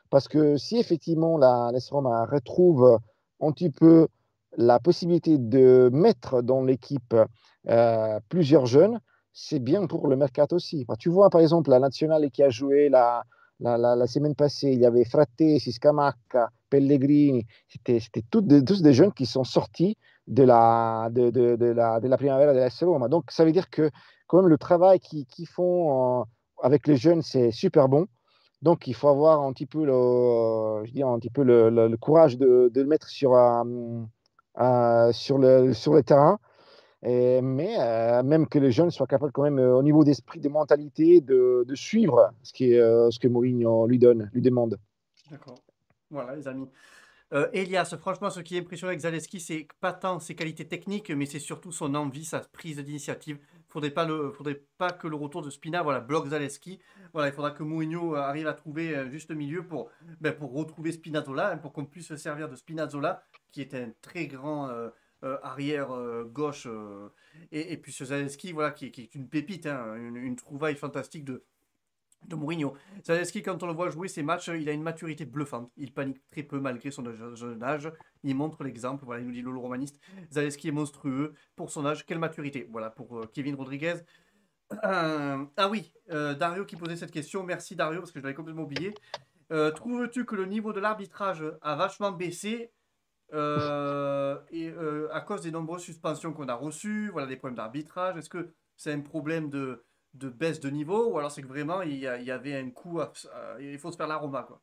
Parce que si effectivement la, l'A S Roma retrouve un petit peu la possibilité de mettre dans l'équipe euh, plusieurs jeunes, c'est bien pour le mercato aussi. Bah, tu vois, par exemple, la nationale qui a joué la, la, la, la semaine passée, il y avait Frattesi, Scamacca, Pellegrini, c'était c'était toutes des- tous des jeunes qui sont sortis de la, de, de, de la, de la Primavera de l'A S Roma. Donc, ça veut dire que quand même le travail qu'ils qu'ils font euh, avec les jeunes, c'est super bon. Donc, il faut avoir un petit peu le, je dis un petit peu le, le- le courage de, de le mettre sur, euh, euh, sur le, sur le terrain. Et- mais euh, même que les jeunes soient capables quand même, euh, au niveau d'esprit, de mentalité, de, de suivre ce, qui est, euh, ce que Mourinho lui donne, lui demande. D'accord. Voilà, les amis. Euh, Elias, franchement, ce qui est impressionnant avec Zaleski, c'est pas tant ses qualités techniques, mais c'est surtout son envie, sa prise d'initiative. Faudrait pas le, faudrait pas que le retour de Spina, voilà, bloque Zaleski. Voilà, il faudra que Mourinho arrive à trouver un juste milieu pour, ben, pour retrouver Spinazzola, hein, pour qu'on puisse se servir de Spinazzola, qui est un très grand euh, euh, arrière euh, gauche, euh, et, et puis ce Zaleski, voilà, qui, qui est une pépite, hein, une, une trouvaille fantastique de de Mourinho. Zalewski, quand on le voit jouer ces matchs, il a une maturité bluffante. Il panique très peu malgré son jeune âge. Il montre l'exemple. Voilà, il nous dit Lolo Romaniste. Zalewski est monstrueux pour son âge. Quelle maturité. Voilà pour euh, Kevin Rodriguez. Euh, ah oui, euh, Dario qui posait cette question. Merci Dario parce que je l'avais complètement oublié. Euh, Trouves-tu que le niveau de l'arbitrage a vachement baissé euh, et, euh, à cause des nombreuses suspensions qu'on a reçues, voilà, des problèmes d'arbitrage? Est-ce que c'est un problème de, de baisse de niveau ou alors c'est que vraiment il y, a- il y avait un coup, à- à- il faut se faire l'aroma, quoi.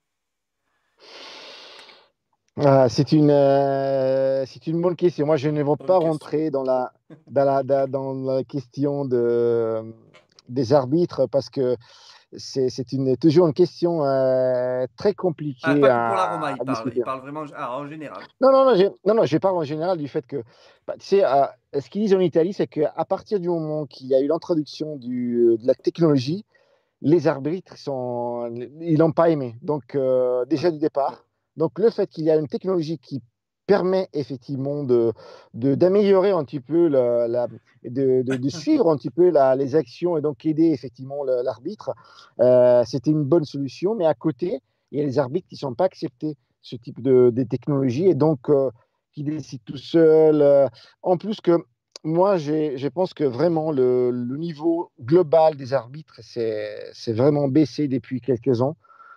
Ah, c'est une, euh, c'est une bonne question. Moi, je ne vais pas Bonne question. rentrer dans la, dans la, dans dans la question de, des arbitres parce que c'est c'est une, toujours une question euh, très Ah, compliquée pas que pour à, l'aroma, il à parle. discuter. Il parle vraiment ah, en général. Non, non, non, je, non, non, je parle en général du fait que, bah, tu sais, euh, ce qu'ils disent en Italie, c'est qu'à partir du moment qu'il y a eu l'introduction du- de la technologie, les arbitres sont, ils l'ont pas aimé. Donc, euh, déjà Ah, du départ. Donc, le fait qu'il y a une technologie qui permet effectivement de, de- d'améliorer un petit peu la, la- de, de- de suivre un petit peu la- les actions et donc aider effectivement le- l'arbitre, euh, c'était une bonne solution. Mais à côté, il y a les arbitres qui ne sont pas acceptés ce type de, de technologie et donc euh, qui décident tout seuls. euh. En plus que moi, j'ai- je pense que vraiment le, le niveau global des arbitres, c'est c'est vraiment baissé depuis quelques ans.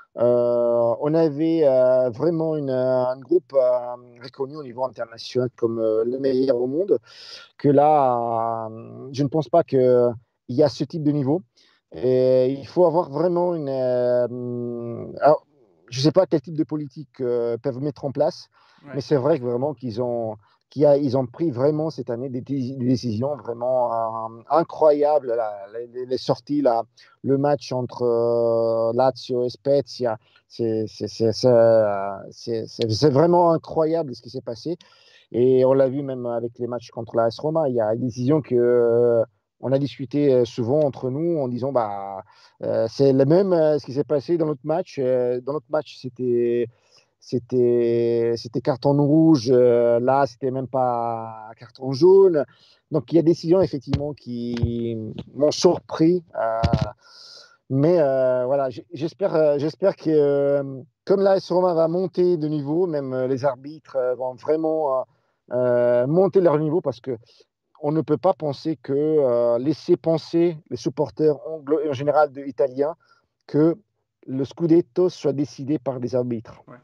Euh, on avait euh, vraiment une, un groupe euh, reconnu au niveau international comme euh, le meilleur au monde, que là, euh, je ne pense pas qu'il y a ce type de niveau. Et il faut avoir vraiment une... euh, alors, je ne sais pas quel type de politique euh, peuvent mettre en place, mais ouais. c'est vrai que vraiment qu'ils ont, qu'il a, ils ont pris vraiment cette année des, des décisions vraiment euh, incroyables. Là, les, les, sorties, là, le match entre euh, Lazio et Spezia, c'est c'est- c'est- c'est, euh, c'est- c'est- c'est vraiment incroyable ce qui s'est passé. Et on l'a vu même avec les matchs contre la A S Roma, il y a des décisions que euh, on a discuté euh, souvent entre nous en disant bah euh, c'est le même euh, ce qui s'est passé dans notre match. Euh, dans notre match, c'était c'était c'était carton rouge. Euh, là, c'était même pas carton jaune. Donc il y a des décisions effectivement qui m'ont surpris. Euh, mais euh, voilà, j- j'espère euh, j'espère que euh, comme la A S Roma va monter de niveau, même euh, les arbitres euh, vont vraiment euh, euh, monter leur niveau parce que on ne peut pas penser que euh, laisser penser les supporters anglo- en général de, italiens que le Scudetto soit décidé par des arbitres. Ouais.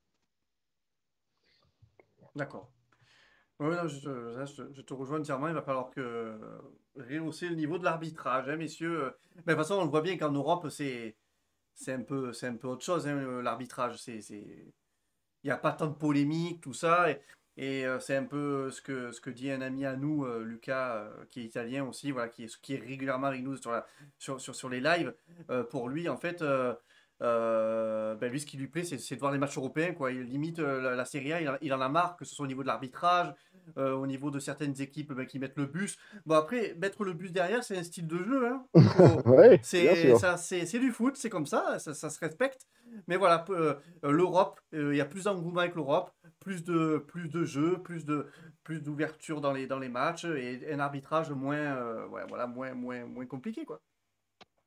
D'accord. Ouais, non, je, je- je- je te rejoins entièrement. Il va falloir que euh, rehausser le niveau de l'arbitrage, hein, messieurs. Euh, Mais de toute façon, on le voit bien qu'en Europe, c'est c'est un peu, c'est un peu autre chose, hein, le- l'arbitrage. C'est, c'est... Il n'y a pas tant de polémique, tout ça. Et, et, euh, c'est un peu ce que, ce que dit un ami à nous, euh, Lucas, euh, qui est italien aussi, voilà, qui est, qui est régulièrement avec nous sur, la, sur, sur, sur les lives. Euh, pour lui, en fait, euh, euh, ben lui, ce qui lui plaît, c'est, c'est de voir les matchs européens, quoi. Il limite euh, la, la Serie A, il, en- il en a marre, que ce soit au niveau de l'arbitrage, euh, au niveau de certaines équipes ben, qui mettent le bus. Bon, après, mettre le bus derrière, c'est un style de jeu, hein. Faut, Oui, bien c'est, sûr. ça, c'est, c'est du foot, c'est comme ça, ça, ça se respecte. Mais voilà, peu- euh, l'Europe, euh, il y a plus d'engouement avec l'Europe, plus de, plus de jeux, plus de, plus d'ouverture dans les, dans les matchs et un arbitrage moins, euh, ouais, voilà, moins, moins, moins compliqué, quoi.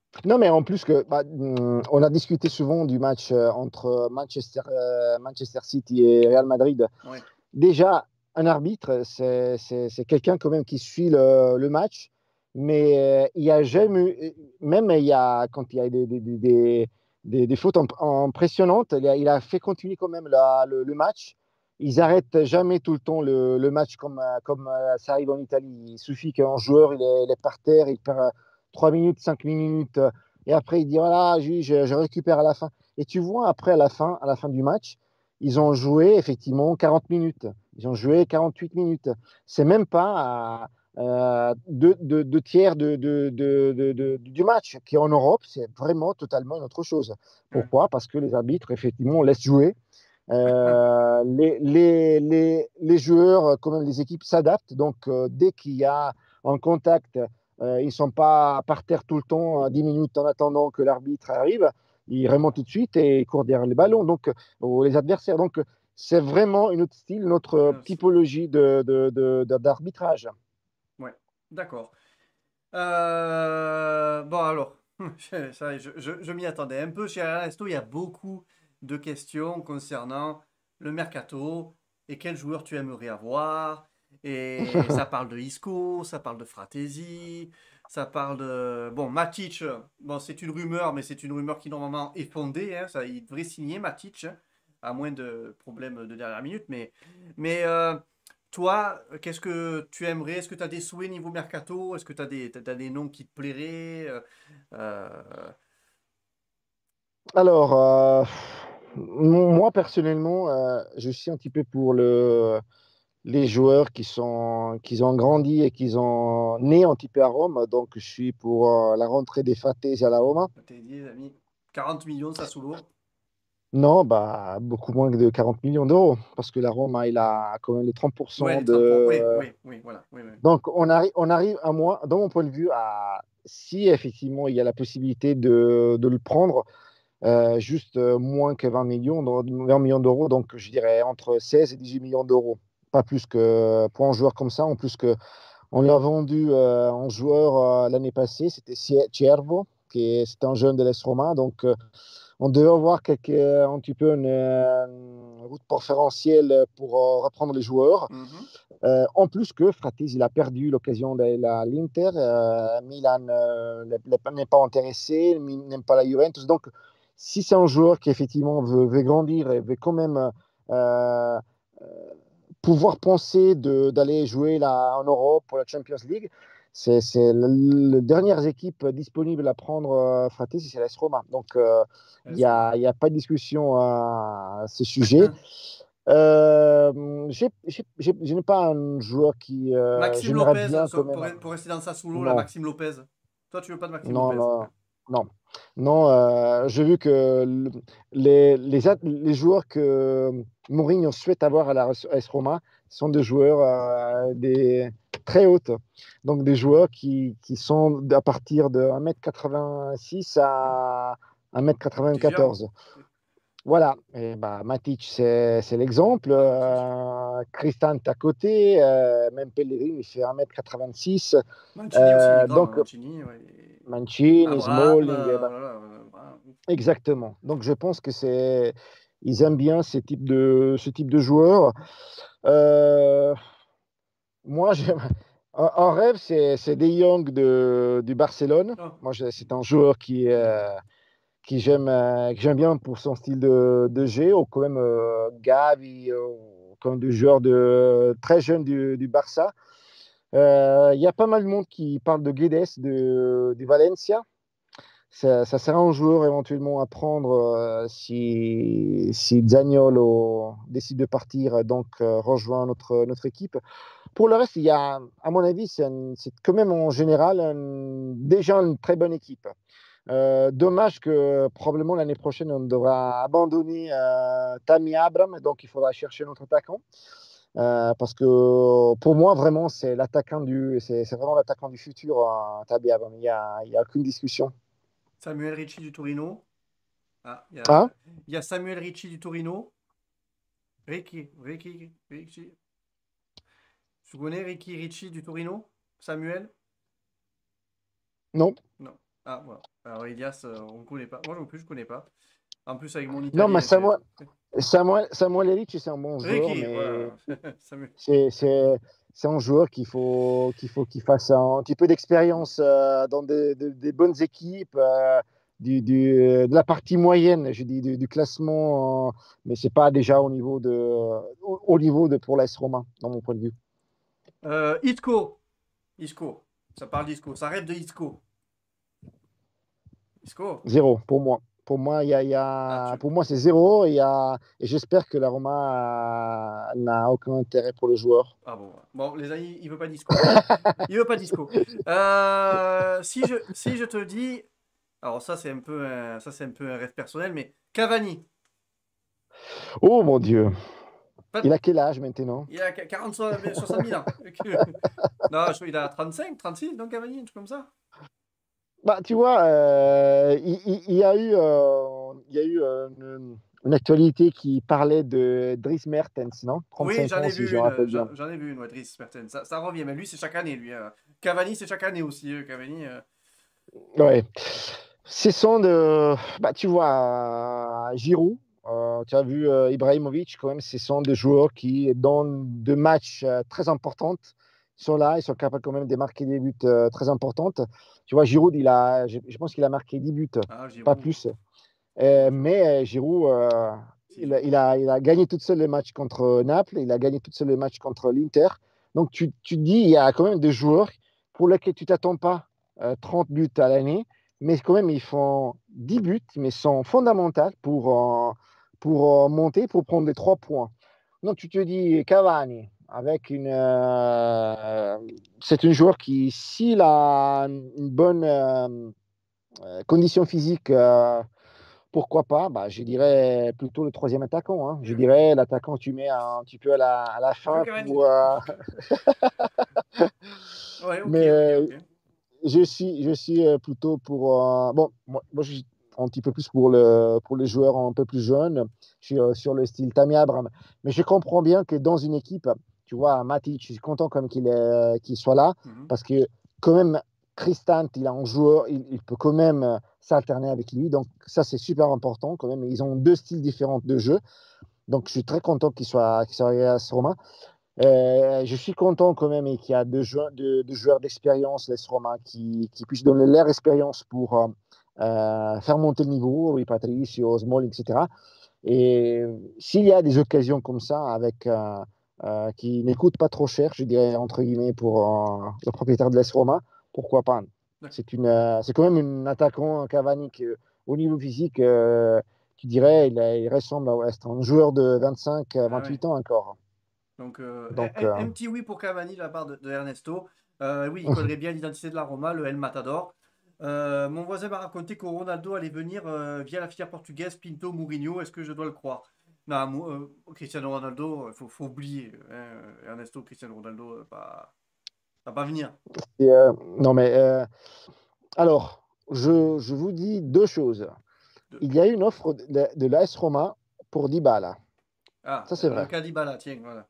Non, mais en plus que bah, hum, on a discuté souvent du match euh, entre Manchester, euh, Manchester City et Real Madrid. Ouais. Déjà, un arbitre, c'est c'est- c'est quelqu'un quand même qui suit le, le match, mais euh, il y a jamais eu, même il y a, quand il y a des, des, des, des, des- des fautes imp- impressionnantes, il a, il a fait continuer quand même la- le, le match. Ils arrêtent jamais tout le temps le, le match comme, euh, comme euh, ça arrive en Italie. Il suffit qu'un joueur il est, il est par terre, il perd euh, trois minutes, cinq minutes, euh, et après il dit voilà, je, je je récupère à la fin. Et tu vois, après, à la fin, à la fin du match, ils ont joué effectivement quarante minutes. Ils ont joué quarante-huit minutes. C'est même pas à, euh, deux, deux- deux tiers de, de- de- de- de- du match qui en Europe, c'est vraiment totalement une autre chose. Ouais. Pourquoi? Parce que les arbitres, effectivement, laissent jouer. Euh, les, les, les, les joueurs, quand même, les équipes s'adaptent. Donc, euh, dès qu'il y a un contact, euh, ils ne sont pas par terre tout le temps, à dix minutes en attendant que l'arbitre arrive. Ils remontent tout de suite et ils courent derrière les ballons, donc, ou les adversaires. Donc, c'est vraiment une autre style, une autre Euh, c'est- typologie de, de, de- de- d'arbitrage. ouais. D'accord. Euh, Bon, alors, je, ça, je, je- je m'y attendais un peu. Chez Ernesto, il y a beaucoup de questions concernant le mercato et quel joueur tu aimerais avoir. Et ça parle de Isco, ça parle de Fratesi, ça parle de... Bon, Matic, euh, bon, c'est une rumeur, mais c'est une rumeur qui normalement est fondée, hein, ça, il devrait signer Matic, hein, à moins de problèmes de dernière minute. Mais, mais euh, toi, qu'est-ce que tu aimerais? Est-ce que tu as des souhaits niveau mercato? Est-ce que tu as des, t'as- t'as des noms qui te plairaient? Euh, euh, Alors, euh, moi, personnellement, euh, je suis un petit peu pour le, les joueurs qui sont, qui ont grandi et qui ont né un petit peu à Rome. Donc, je suis pour euh, la rentrée des Fatesi à la Roma. T'es dit, les amis, quarante millions, ça sous l'eau. Non, bah, beaucoup moins que de quarante millions d'euros, parce que la Roma, il a quand même les Ouais, trente pour cent les trente pour... Oui, de... oui, oui, voilà. Oui, oui. Donc, on arrive, on arrive à moi, dans mon point de vue, à si effectivement il y a la possibilité de, de le prendre, euh, juste euh, moins que vingt millions, d'euros- vingt millions d'euros, donc je dirais entre seize et dix-huit millions d'euros. Pas plus que pour un joueur comme ça, en plus que on l'a vendu euh, en joueur euh, l'année passée, c'était Ciervo, qui est, c'était un jeune de l'A S Roma. Donc, euh, on devait avoir quelque, un petit peu une, euh, une route préférentielle pour euh, reprendre les joueurs. Mhm. Euh, en plus que Frattesi, il a perdu l'occasion d'aller à l'Inter. Euh, Milan euh, n'est pas intéressé, n'aime pas la Juventus. Donc, si c'est un joueur qui effectivement veut, veut grandir et veut quand même euh, euh, pouvoir penser de- d'aller jouer là, en Europe pour la Champions League, c'est c'est le- les dernières équipes disponibles à prendre euh, Frattesi, c'est l'A S Roma. Donc, euh, il Ouais, n'y c'est bon. a, il y a pas de discussion à, à ce sujet. Euh, j'ai- j'ai- j'ai- je n'ai pas un joueur qui euh, Maxime j'aimerais Lopez, bien quand sur- même. pour, pour rester dans ça sous l'eau, là, Non, Maxime Lopez. Toi, tu veux pas de Maxime non, Lopez? non, non, non. euh, j'ai vu que le- les, les, at- les joueurs que Mourinho souhaite avoir à la A S Roma sont des joueurs euh, des très hautes. Donc des joueurs qui, qui sont à partir de un mètre quatre-vingt-six à un mètre Plusieurs. quatre-vingt-quatorze. Voilà, et bah, Matic, c'est c'est l'exemple. Ah, Matic. Euh, Cristante à côté, euh, même Pellegrini, il fait un mètre quatre-vingt-six. Mancini aussi, il est Euh, grand, hein, donc, Mancini. Ouais. Mancini, Abraham, Smalling, eh euh, ben, voilà, euh, voilà. exactement. Donc, je pense que c'est, ils aiment bien ce type de, ce type de joueurs. Euh, moi, j'aime- en, en rêve, c'est c'est De Jong de, du Barcelone. Oh, Moi, je- c'est un joueur qui, bien. euh, qui j'aime euh, que j'aime bien pour son style de, de jeu, ou quand même euh, Gavi, euh, comme des joueurs de, très jeunes du, du Barça. Euh, Il y a pas mal de monde qui parle de Guedes, de, du Valencia. Ça, ça sera un joueur éventuellement à prendre euh, si, si Zaniolo décide de partir, donc euh, rejoint notre, notre équipe. Pour le reste, il y a, à mon avis, c'est un- c'est quand même en général un- déjà une très bonne équipe. Euh, dommage que probablement l'année prochaine, on devra abandonner euh, Tammy Abraham, donc il faudra chercher notre attaquant. Euh, parce que pour moi, vraiment, c'est l'attaquant du, c'est c'est vraiment l'attaquant du futur, euh, Tammy Abraham. Il n'y a, il y a aucune discussion. Samuel Ricci du Torino. Ah, il y Hein? a, il y a Samuel Ricci du Torino. Ricky, Ricky, Ricci. Tu connais Ricky Ricci du Torino? Samuel? Non? Non. Ah, voilà. Alors, Elias, euh, on ne connaît pas. Moi non plus, je ne connais pas. En plus, avec mon Non, mais italien, c'est. Samuel, Samuel, Samuel Elic, c'est un bon joueur, Ricky, mais voilà. Samuel. c'est c'est- c'est un joueur qu'il faut qu'il faut qu'il fasse un petit peu d'expérience euh, dans des, des- des bonnes équipes, euh, du, du- de la partie moyenne, je dis, du, du classement, euh, mais c'est pas déjà au niveau de, au, au niveau de pour l'A S Roma, dans mon point de vue. Euh, Isco. Isco. Ça parle d'Isco. Ça rêve de Isco. Isco. Zéro pour moi. Pour moi, il y a, il y Ah, a- tu. pour moi c'est zéro. Il y a, et j'espère que la Roma euh, n'a aucun intérêt pour le joueur. Ah bon. Bon, les amis, il veut pas Disco. Il veut pas Disco. Euh, si je, si je te dis, alors ça c'est un peu, un, ça c'est un peu un rêve personnel, mais Cavani. Oh mon Dieu. Pas- Il a quel âge maintenant? Il a quarante, soixante mille ans. Non, je crois qu'il a trente-cinq, trente-six, donc Cavani, un truc comme ça. Bah, tu vois, euh, il, il- il y a eu, euh, il y a eu euh, une, une actualité qui parlait de Dries Mertens, non? Oui, trente-cinq j'en ans, ai si je vu me une. rappelle J'en bien. j'en ai vu une, ouais, Dries Mertens. Ça, ça revient, mais lui c'est chaque année, lui. euh. Cavani c'est chaque année aussi, euh, Cavani. euh. Ouais. Ce sont de. Bah, tu vois, euh, Giroud, euh, tu as vu euh, Ibrahimovic, quand même, ce sont des joueurs qui, dans deux matchs euh, très importants, sont là, ils sont capables quand même de marquer des buts euh, très importants. Tu vois, Giroud, il a, je, je pense qu'il a marqué dix buts, Ah, pas Giroud. plus. Giroud, Euh, Giroud. mais euh, Giroud, euh, Si, il, a, Giroud. il, a, il a gagné toute seule les matchs contre Naples, il a gagné toute seule les matchs contre l'Inter. Donc, tu, tu te dis, il y a quand même des joueurs pour lesquels tu ne t'attends pas euh, trente buts à l'année, mais quand même, ils font dix buts, mais sont fondamentaux pour, euh, pour euh, monter, pour prendre les trois points. Donc, tu te dis, Cavani, avec une. Euh, c'est un joueur qui, s'il a une bonne euh, euh, condition physique, euh, pourquoi pas? Bah, je dirais plutôt le troisième attaquant, hein. Je dirais l'attaquant que tu mets un petit peu à la, à la Je veux fin Cavani. pour. euh, Ouais, ok, Mais ok, euh, ok. je suis, je suis euh, plutôt pour. euh, Bon, moi, moi, je suis un petit peu plus pour, le, pour les joueurs un peu plus jeunes. Je suis euh, sur le style Tammy Abraham. Mais je comprends bien que dans une équipe, tu vois, Matic, je suis content comme qu'il est- qu'il soit là Mhm. parce que quand même, Christant, il a un joueur, il, il peut quand même euh, s'alterner avec lui. Donc, ça, c'est super important quand même. Ils ont deux styles différents de jeu. Donc, je suis très content qu'il soit, qu'il soit arrivé à ce Roma. Euh, je suis content quand même qu'il y a deux, jou- deux- deux joueurs d'expérience, les Roma, qui, qui puissent donner leur expérience pour euh, euh, faire monter le niveau, Rui Patricio, Smalling, et cetera. Et s'il y a des occasions comme ça, avec, euh, euh, qui ne coûtent pas trop cher, je dirais, entre guillemets, pour euh, le propriétaire de l'A S Roma, pourquoi pas? C'est une, euh, c'est quand même un attaquant, un Cavani, qui, au niveau physique, euh, tu dirais, il, a- il ressemble à West, un joueur de vingt-cinq, Ah ouais. vingt-huit ans encore. Donc, euh, un, Donc, un- euh, un petit oui pour Cavani de la part de, de Ernesto. Euh, oui, il collerait bien l'identité de la Roma, le El Matador. Euh, mon voisin m'a raconté que Ronaldo allait venir euh, via la filière portugaise Pinto Mourinho. Est-ce que je dois le croire? Non, Mou- euh, Cristiano Ronaldo, il faut, faut oublier. Hein, Ernesto, Cristiano Ronaldo, euh, pas, va pas venir. et, euh, non, mais euh, alors, je, je vous dis deux choses. De- Il y a une offre de, de l'A S Roma pour Dybala. Ah, Ça, c'est le vrai. cas d'Ibala, tiens, voilà.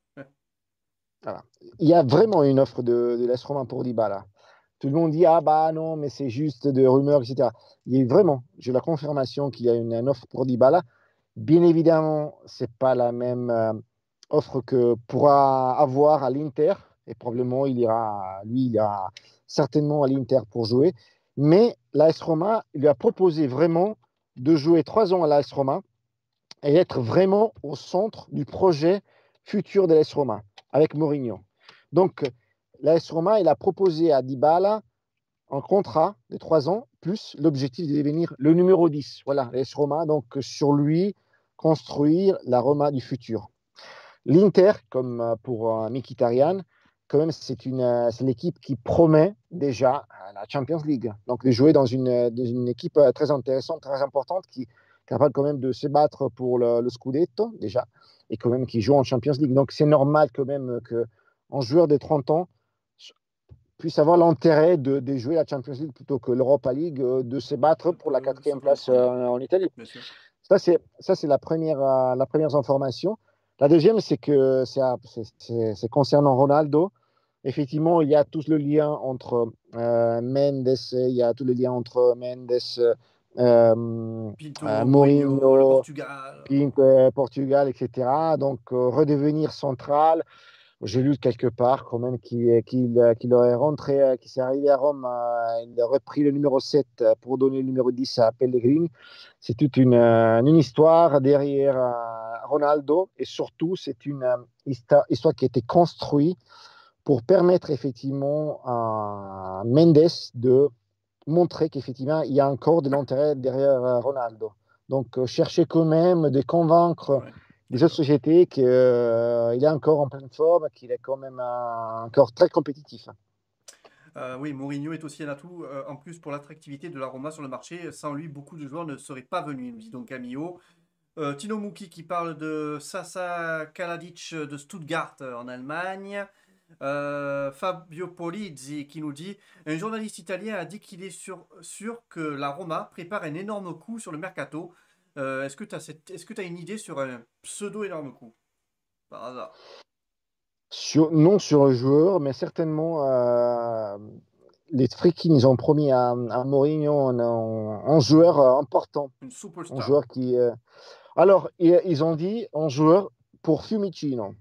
Voilà. Il y a vraiment une offre de, de l'A S Roma pour Dybala. Tout le monde dit, ah bah non, mais c'est juste des rumeurs, et cetera. Il y a vraiment, j'ai la confirmation qu'il y a une, une offre pour Dybala. Bien évidemment, c'est pas la même euh, offre que pourra avoir à l'Inter. Et probablement, il ira, lui, il ira certainement à l'Inter pour jouer. Mais l'A S Roma lui a proposé vraiment de jouer trois ans à l'A S Roma et être vraiment au centre du projet futur de l'A S Roma avec Mourinho. Donc, l'A S Roma, il a proposé à Dybala un contrat de trois ans, plus l'objectif de devenir le numéro dix. Voilà, l'A S Roma, donc sur lui, construire la Roma du futur. L'Inter, comme euh, pour euh, Mkhitaryan, quand même, c'est une, euh, c'est l'équipe qui promet déjà la Champions League. Donc, de jouer dans une, euh, dans une équipe euh, très intéressante, très importante, qui est capable quand même de se battre pour le, le Scudetto, déjà, et quand même qui joue en Champions League. Donc, c'est normal quand même qu'un joueur de trente ans puisse avoir l'intérêt de, de jouer la Champions League plutôt que l'Europa League, euh, de se battre pour la Euh, se quatrième place comprend, euh, en Italie. bien sûr. Ça, c'est, ça, c'est la première, euh, la première information. La deuxième, c'est que c'est, c'est, c'est concernant Ronaldo. effectivement, il y a tout le lien entre euh, Mendes, il y a tout le lien entre Mendes, euh, euh, Pinto, Mourinho, le Mourinho, Portugal. Pinto, euh, Portugal, et cetera. Donc, euh, redevenir central. J'ai lu quelque part quand même qu'il qu'il, euh, qu'il aurait rentré, euh, qu'il s'est arrivé à Rome, euh, il aurait pris le numéro sept euh, pour donner le numéro dix à Pellegrini. C'est toute une, euh, une histoire derrière euh, Ronaldo et surtout, c'est une euh, hista- histoire qui a été construite pour permettre effectivement à Mendes de montrer qu'effectivement, il y a encore de l'intérêt derrière euh, Ronaldo. Donc, euh, chercher quand même de convaincre Ouais, les autres d'accord. sociétés qu'il euh, est encore en pleine forme, qu'il est quand même euh, encore très compétitif. Euh, oui, Mourinho est aussi un atout, euh, en plus pour l'attractivité de la Roma sur le marché. Sans lui, beaucoup de joueurs ne seraient pas venus, nous dit donc Camillo. Euh, Tino Muki qui parle de Sasa Kaladic de Stuttgart euh, en Allemagne. Euh, Fabio Polizzi qui nous dit un journaliste italien a dit qu'il est sûr, sûr que la Roma prépare un énorme coup sur le mercato. Euh, est-ce que tu as cette, est-ce que tu as une idée sur un pseudo énorme coup par hasard? Sur, non sur le joueur, mais certainement euh, les Frikin, ils ont promis à, à Mourinho un, un- un joueur euh, important. Une Un superstar. joueur qui. euh, Alors, ils, ils ont dit un joueur pour Fiumicino.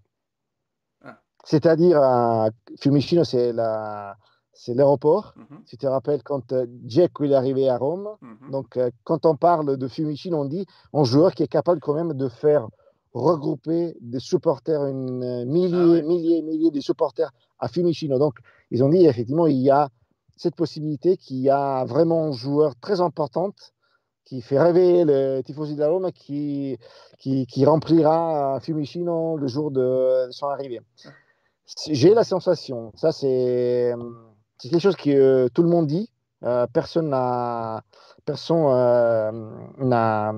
Ah, C'est-à-dire, euh, Fiumicino, c'est la, c'est l'aéroport. mhm, Tu te rappelles quand euh, Dzeko il est arrivé à Rome. mhm. Donc, euh, quand on parle de Fiumicino, on dit un joueur qui est capable quand même de faire regrouper des supporters, une euh, Ah milliers, ouais. milliers, milliers de supporters à Fiumicino. Donc, ils ont dit effectivement, il y a cette possibilité qu'il y a vraiment un joueur très important qui fait rêver le tifosi de la Rome qui, qui, qui remplira Fiumicino le jour de son arrivée. Ah, J'ai la sensation, ça c'est c'est quelque chose que euh, tout le monde dit, euh, personne n'a personne euh, n'a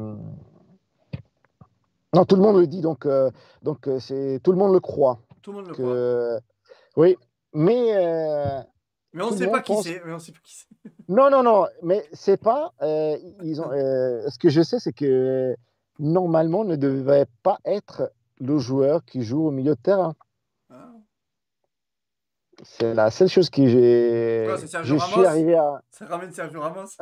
non tout le monde le dit donc euh, donc euh, c'est tout le monde le croit tout le monde le croit. que oui mais euh, Mais on ne tout le sait pas monde qui pense c'est. Mais on sait pas qui c'est. non non non mais c'est pas euh, ils ont euh, ce que je sais c'est que normalement ne devait pas être le joueur qui joue au milieu de terrain. Ah. C'est la seule chose que Quoi, j'ai, c'est Sergio je suis Ramos? arrivé à. Ça ramène Sergio Ramos?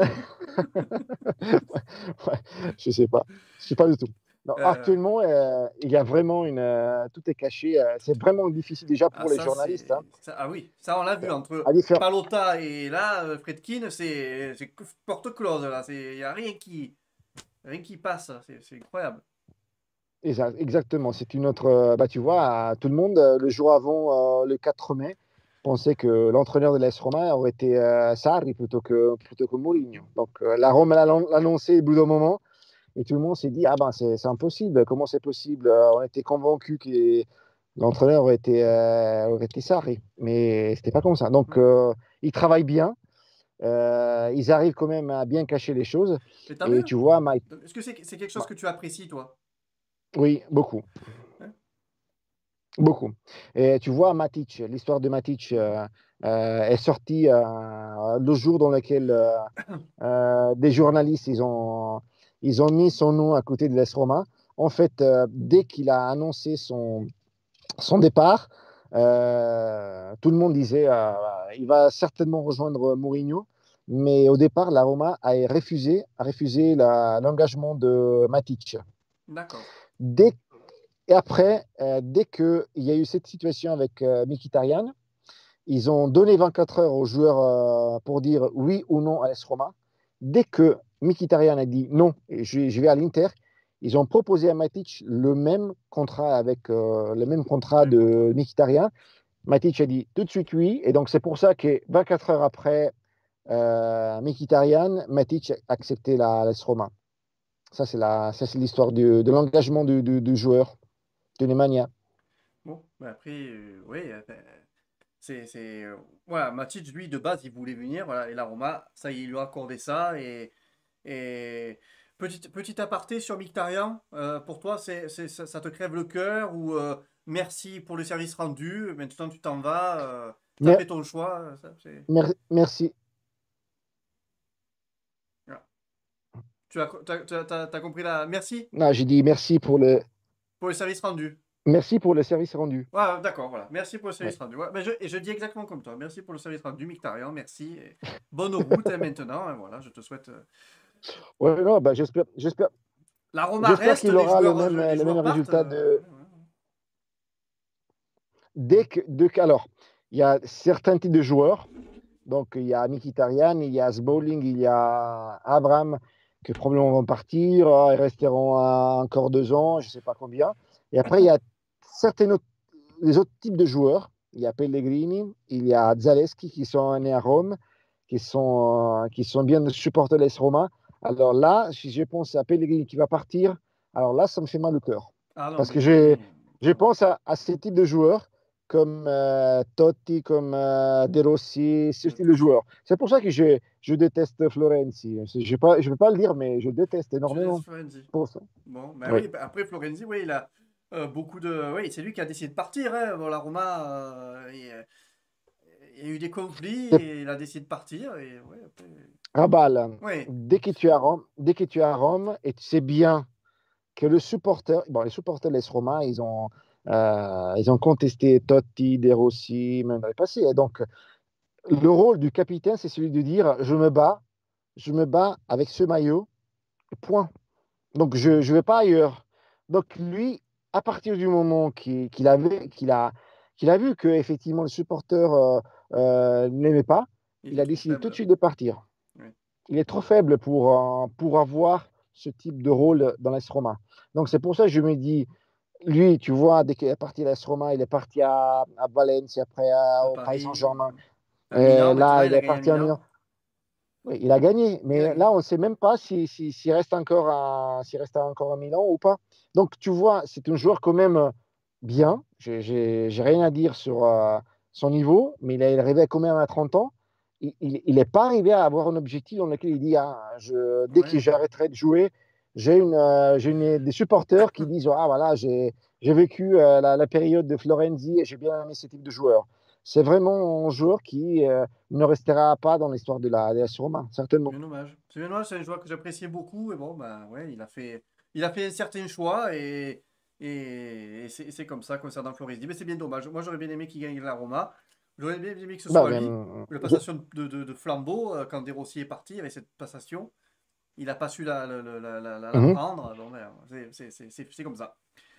Ouais, je sais pas, je sais pas du tout. Non, Euh, actuellement, euh, il y a vraiment une, euh, tout est caché. euh, c'est vraiment difficile déjà ah, pour les ça, journalistes. Hein. c'est. ça- ah oui, ça, on l'a vu entre À diffé- Palota et là, euh, Fredkin, c'est c'est que porte close, là. Il n'y a rien qui, rien qui passe. C'est c'est incroyable. Exa- Exactement, c'est une autre. euh, Bah, tu vois, à- tout le monde, euh, le jour avant, euh, le quatre mai, pensait que l'entraîneur de l'A S Roma aurait été euh, Sarri plutôt que, plutôt que Mourinho. Donc, euh, la Rome l'a l'a annoncé au bout d'un moment. Et tout le monde s'est dit, ah ben c'est c'est impossible, comment c'est possible? Euh, On était convaincus que l'entraîneur aurait été, euh, aurait été Sarri, mais c'était pas comme ça. Donc Hmm. euh, ils travaillent bien, euh, ils arrivent quand même à bien cacher les choses. Mais tant Et mieux. tu vois, Mike, Est-ce que c'est c'est quelque chose Ma- que tu apprécies, toi? oui, beaucoup, Hein. beaucoup. Et tu vois, Matic, l'histoire de Matic Mhm. euh, euh, est sortie euh, le jour dans lequel euh, euh, des journalistes ils ont, ils ont mis son nom à côté de l'A S Roma. En fait, euh, dès qu'il a annoncé son, son départ, euh, tout le monde disait euh, il va certainement rejoindre Mourinho. Mais au départ, la Roma a refusé, a refusé la- l'engagement de Matic. D'accord. Dès, et après, euh, dès qu'il y a eu cette situation avec euh, Mkhitaryan, ils ont donné vingt-quatre heures aux joueurs euh, pour dire oui ou non à l'A S Roma. Dès que Mkhitaryan a dit non, je, je vais à l'Inter, ils ont proposé à Matic le même contrat avec euh, le même contrat Même contrat. de Mkhitaryan. Matic a dit tout de suite oui, et donc c'est pour ça que vingt-quatre heures après euh, Mkhitaryan, Matic a accepté la, l'A S Roma. Ça, c'est la, ça, c'est l'histoire du- de l'engagement du, du- du joueur, de Nemanja. Bon, mais après, euh, oui, euh, ben, c'est, c'est, euh, voilà, Matic, lui, de base, il voulait venir, voilà, et la Roma, ça, il lui a accordé ça, et, et petit, petit aparté sur Mkhitaryan, euh, pour toi, c'est, c'est, ça, ça te crève le cœur, ou euh, merci pour le service rendu, maintenant tu t'en vas, euh, t'as Mer- fait ton choix, euh, ça, c'est, mer- merci. voilà. Tu as, t'as, t'as- t'as- t'as compris la, merci Non, j'ai dit merci pour le, pour le service rendu. Merci pour le service rendu. Ouais, d'accord, voilà. Merci pour le Ouais. service rendu. Ouais, ben je, et je dis exactement comme toi. Merci pour le service rendu, Mictarian. Merci. Et bonne route hein, maintenant. Hein, voilà, je te souhaite. euh, Ouais, non, bah, j'espère, j'espère, La Roma j'espère reste, qu'il les aura le joueurs, même, euh, les le même joueurs partent. résultat euh, de, ouais, ouais. dès que, dès que- alors, il y a certains types de joueurs. Donc, il y a Mkhitaryan, il y a Smalling, il y a Abraham qui probablement vont partir. euh, Ils resteront euh, encore deux ans, je ne sais pas combien. Et après, il y a certains autres, les autres types de joueurs. Il y a Pellegrini, il y a Zalewski qui sont nés à Rome, qui sont, euh, qui sont bien supporters de l'A S Roma. Alors là, si je pense à Pellegrini qui va partir, alors là, ça me fait mal au cœur. Ah non, Parce que je, Pellegrini. je Non. pense à, à ce type de joueurs comme euh, Totti, comme euh, De Rossi, ce style de joueur. C'est pour ça que je, je déteste Florenzi. Je ne pas, je peux pas le dire, mais je déteste Je laisse énormément. Florenzi. Pour ça. Bon, ben Oui. oui, bah après Florenzi, oui, il a euh, beaucoup de. Oui, c'est lui qui a décidé de partir. Hein. Bon, la Roma, euh, il, y a il y a eu des conflits C'est et il a décidé de partir. Et ouais, après. Rabal. Oui, Dès que tu es à Rome, dès que tu es à Rome, et tu sais bien que le supporter, bon, les supporters de l'A S Roma, ils ont, euh, ils ont contesté Totti, De Rossi, même dans le passé. Et donc, le rôle du capitaine, c'est celui de dire, je me bats, je me bats avec ce maillot, point. Donc, je ne vais pas ailleurs. Donc, lui, à partir du moment qu'il qu'il avait, qu'il a, qu'il a vu que effectivement le supporter euh, euh, n'aimait pas, il il est a trop décidé tout de faible. suite de partir. Oui. Il est trop faible pour, euh, pour avoir ce type de rôle dans l'A S Roma. Donc, c'est pour ça que je me dis, lui, tu vois, dès qu'il est parti à l'A S Roma, il est parti à, à Valence, après à- À au Paris Paris, Saint-Germain. à Et Milan, maintenant, là, il il a est gagné à parti à Milan. Milan. Oui, il a gagné, Il a mais gagné. là, on ne sait même pas s'il si, si, s'il reste encore à, s'il reste encore à Milan ou pas. Donc, tu vois, c'est un joueur quand même euh, bien. J'ai j'ai- j'ai rien à dire sur euh, son niveau, mais il est arrivé quand même à trente ans. Il n'est pas arrivé à avoir un objectif dans lequel il dit ah, je, dès que Ouais. j'arrêterai de jouer, j'ai une, euh, j'ai une- des supporters qui disent ah, voilà, j'ai j'ai vécu euh, la, la période de Florenzi et j'ai bien aimé ce type de joueur. C'est vraiment un joueur qui. euh, ne restera pas dans l'histoire de la, de la Roma, C'est certainement. bien dommage. C'est bien dommage, c'est un joueur que j'appréciais beaucoup. Et bon, ben ouais, il a fait, il a fait un certain choix et, et, et c'est c'est comme ça concernant Florenzi. Mais c'est bien dommage. Moi, j'aurais bien aimé qu'il gagne la Roma. J'aurais bien aimé que ce Bah, soit lui. ben, La je- passation de, de, de flambeau, euh, quand De Rossi est parti, avec cette passation, il n'a pas su la, la, la, la, la- la Mhm. prendre. Bon, ben, c'est c'est- c'est- c'est- c'est comme ça.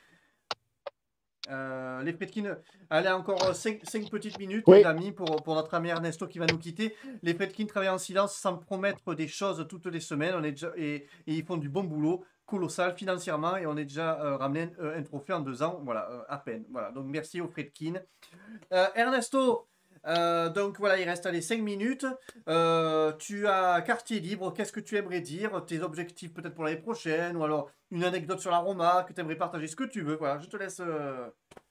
Euh, les Fredkin, allez, encore cinq petites minutes, les Oui, amis, pour, pour notre ami Ernesto qui va nous quitter. Les Fredkin travaillent en silence sans promettre des choses toutes les semaines. On est déjà, et, et ils font du bon boulot, colossal financièrement, et on est déjà euh, ramené un, un trophée en deux ans, voilà, euh, à peine. Voilà, donc merci aux Fredkin. Euh, Ernesto, euh, donc voilà, il reste les cinq minutes. Euh, tu as quartier libre. Qu'est-ce que tu aimerais dire? Tes objectifs peut-être pour l'année prochaine, ou alors une anecdote sur la Roma que tu aimerais partager, ce que tu veux. Voilà, je te laisse. euh,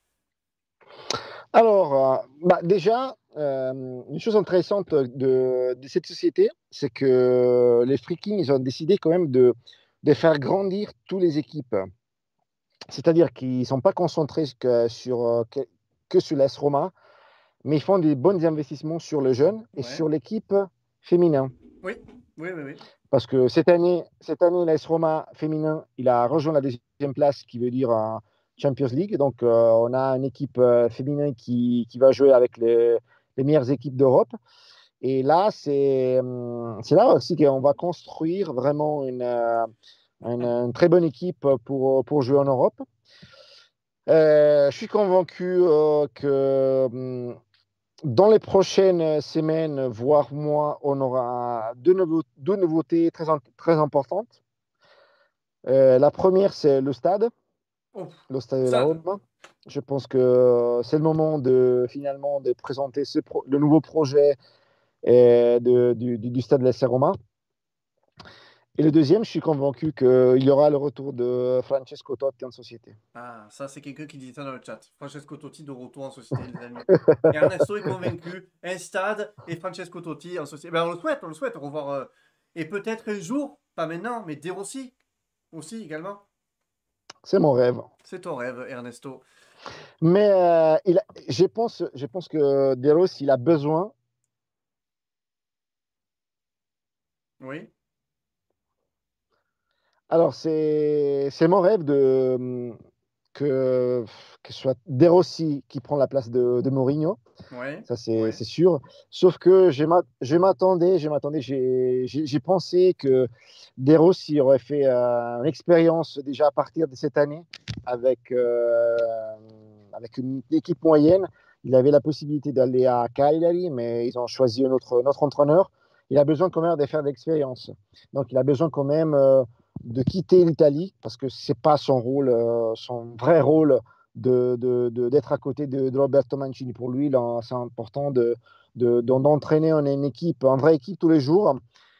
alors, euh, bah, déjà, euh, une chose intéressante de, de cette société, c'est que les Freaking, ils ont décidé quand même de, de faire grandir toutes les équipes. C'est-à-dire qu'ils ne sont pas concentrés que sur, euh, que, que sur l'A S Roma, mais ils font des bons investissements sur le jeune et Ouais. sur l'équipe féminin. Oui, oui, oui, oui. Parce que cette année, cette année l'A S Roma féminin, il a rejoint la deuxième place, qui veut dire euh, Champions League. Donc, euh, on a une équipe euh, féminine qui, qui va jouer avec les, les meilleures équipes d'Europe. Et là, c'est hum, c'est là aussi qu'on va construire vraiment une, euh, une, une très bonne équipe pour, pour jouer en Europe. Euh, je suis convaincu euh, que hum, dans les prochaines semaines, voire mois, on aura deux, nouveau- deux nouveautés très, im- très importantes. Euh, la première, c'est le stade, Oh, le stade de la Sad. Rome. Je pense que c'est le moment de finalement de présenter ce pro- le nouveau projet euh, de- du, du- du stade de la Roma. Et le deuxième, je suis convaincu qu'il y aura le retour de Francesco Totti en société. Ah, ça, c'est quelqu'un qui dit ça dans le chat. Francesco Totti de retour en société, les amis. Ernesto est convaincu. Un stade et Francesco Totti en société. Ben, on le souhaite, on le souhaite revoir. euh, Et peut-être un jour, pas maintenant, mais De Rossi aussi également. C'est mon rêve. C'est ton rêve, Ernesto. Mais euh, il a- je pense, je pense que De Rossi, il a besoin. Oui. Alors, c'est c'est mon rêve de, que, que ce soit De Rossi qui prend la place de, de Mourinho. Ouais, Ça, c'est ouais. c'est sûr. Sauf que je m'a- je m'attendais, je m'attendais, j'ai j'ai- j'ai pensé que De Rossi aurait fait euh, une expérience déjà à partir de cette année avec, euh, avec une équipe moyenne. Il avait la possibilité d'aller à Cagliari, mais ils ont choisi un autre, notre entraîneur. Il a besoin quand même de faire de l'expérience. Donc, il a besoin quand même euh, de quitter l'Italie parce que c'est pas son rôle, euh, son vrai rôle de, de- de- d'être à côté de, de Roberto Mancini. Pour lui, là, c'est important de, de- d'en- d'entraîner une, une équipe, une vraie équipe tous les jours.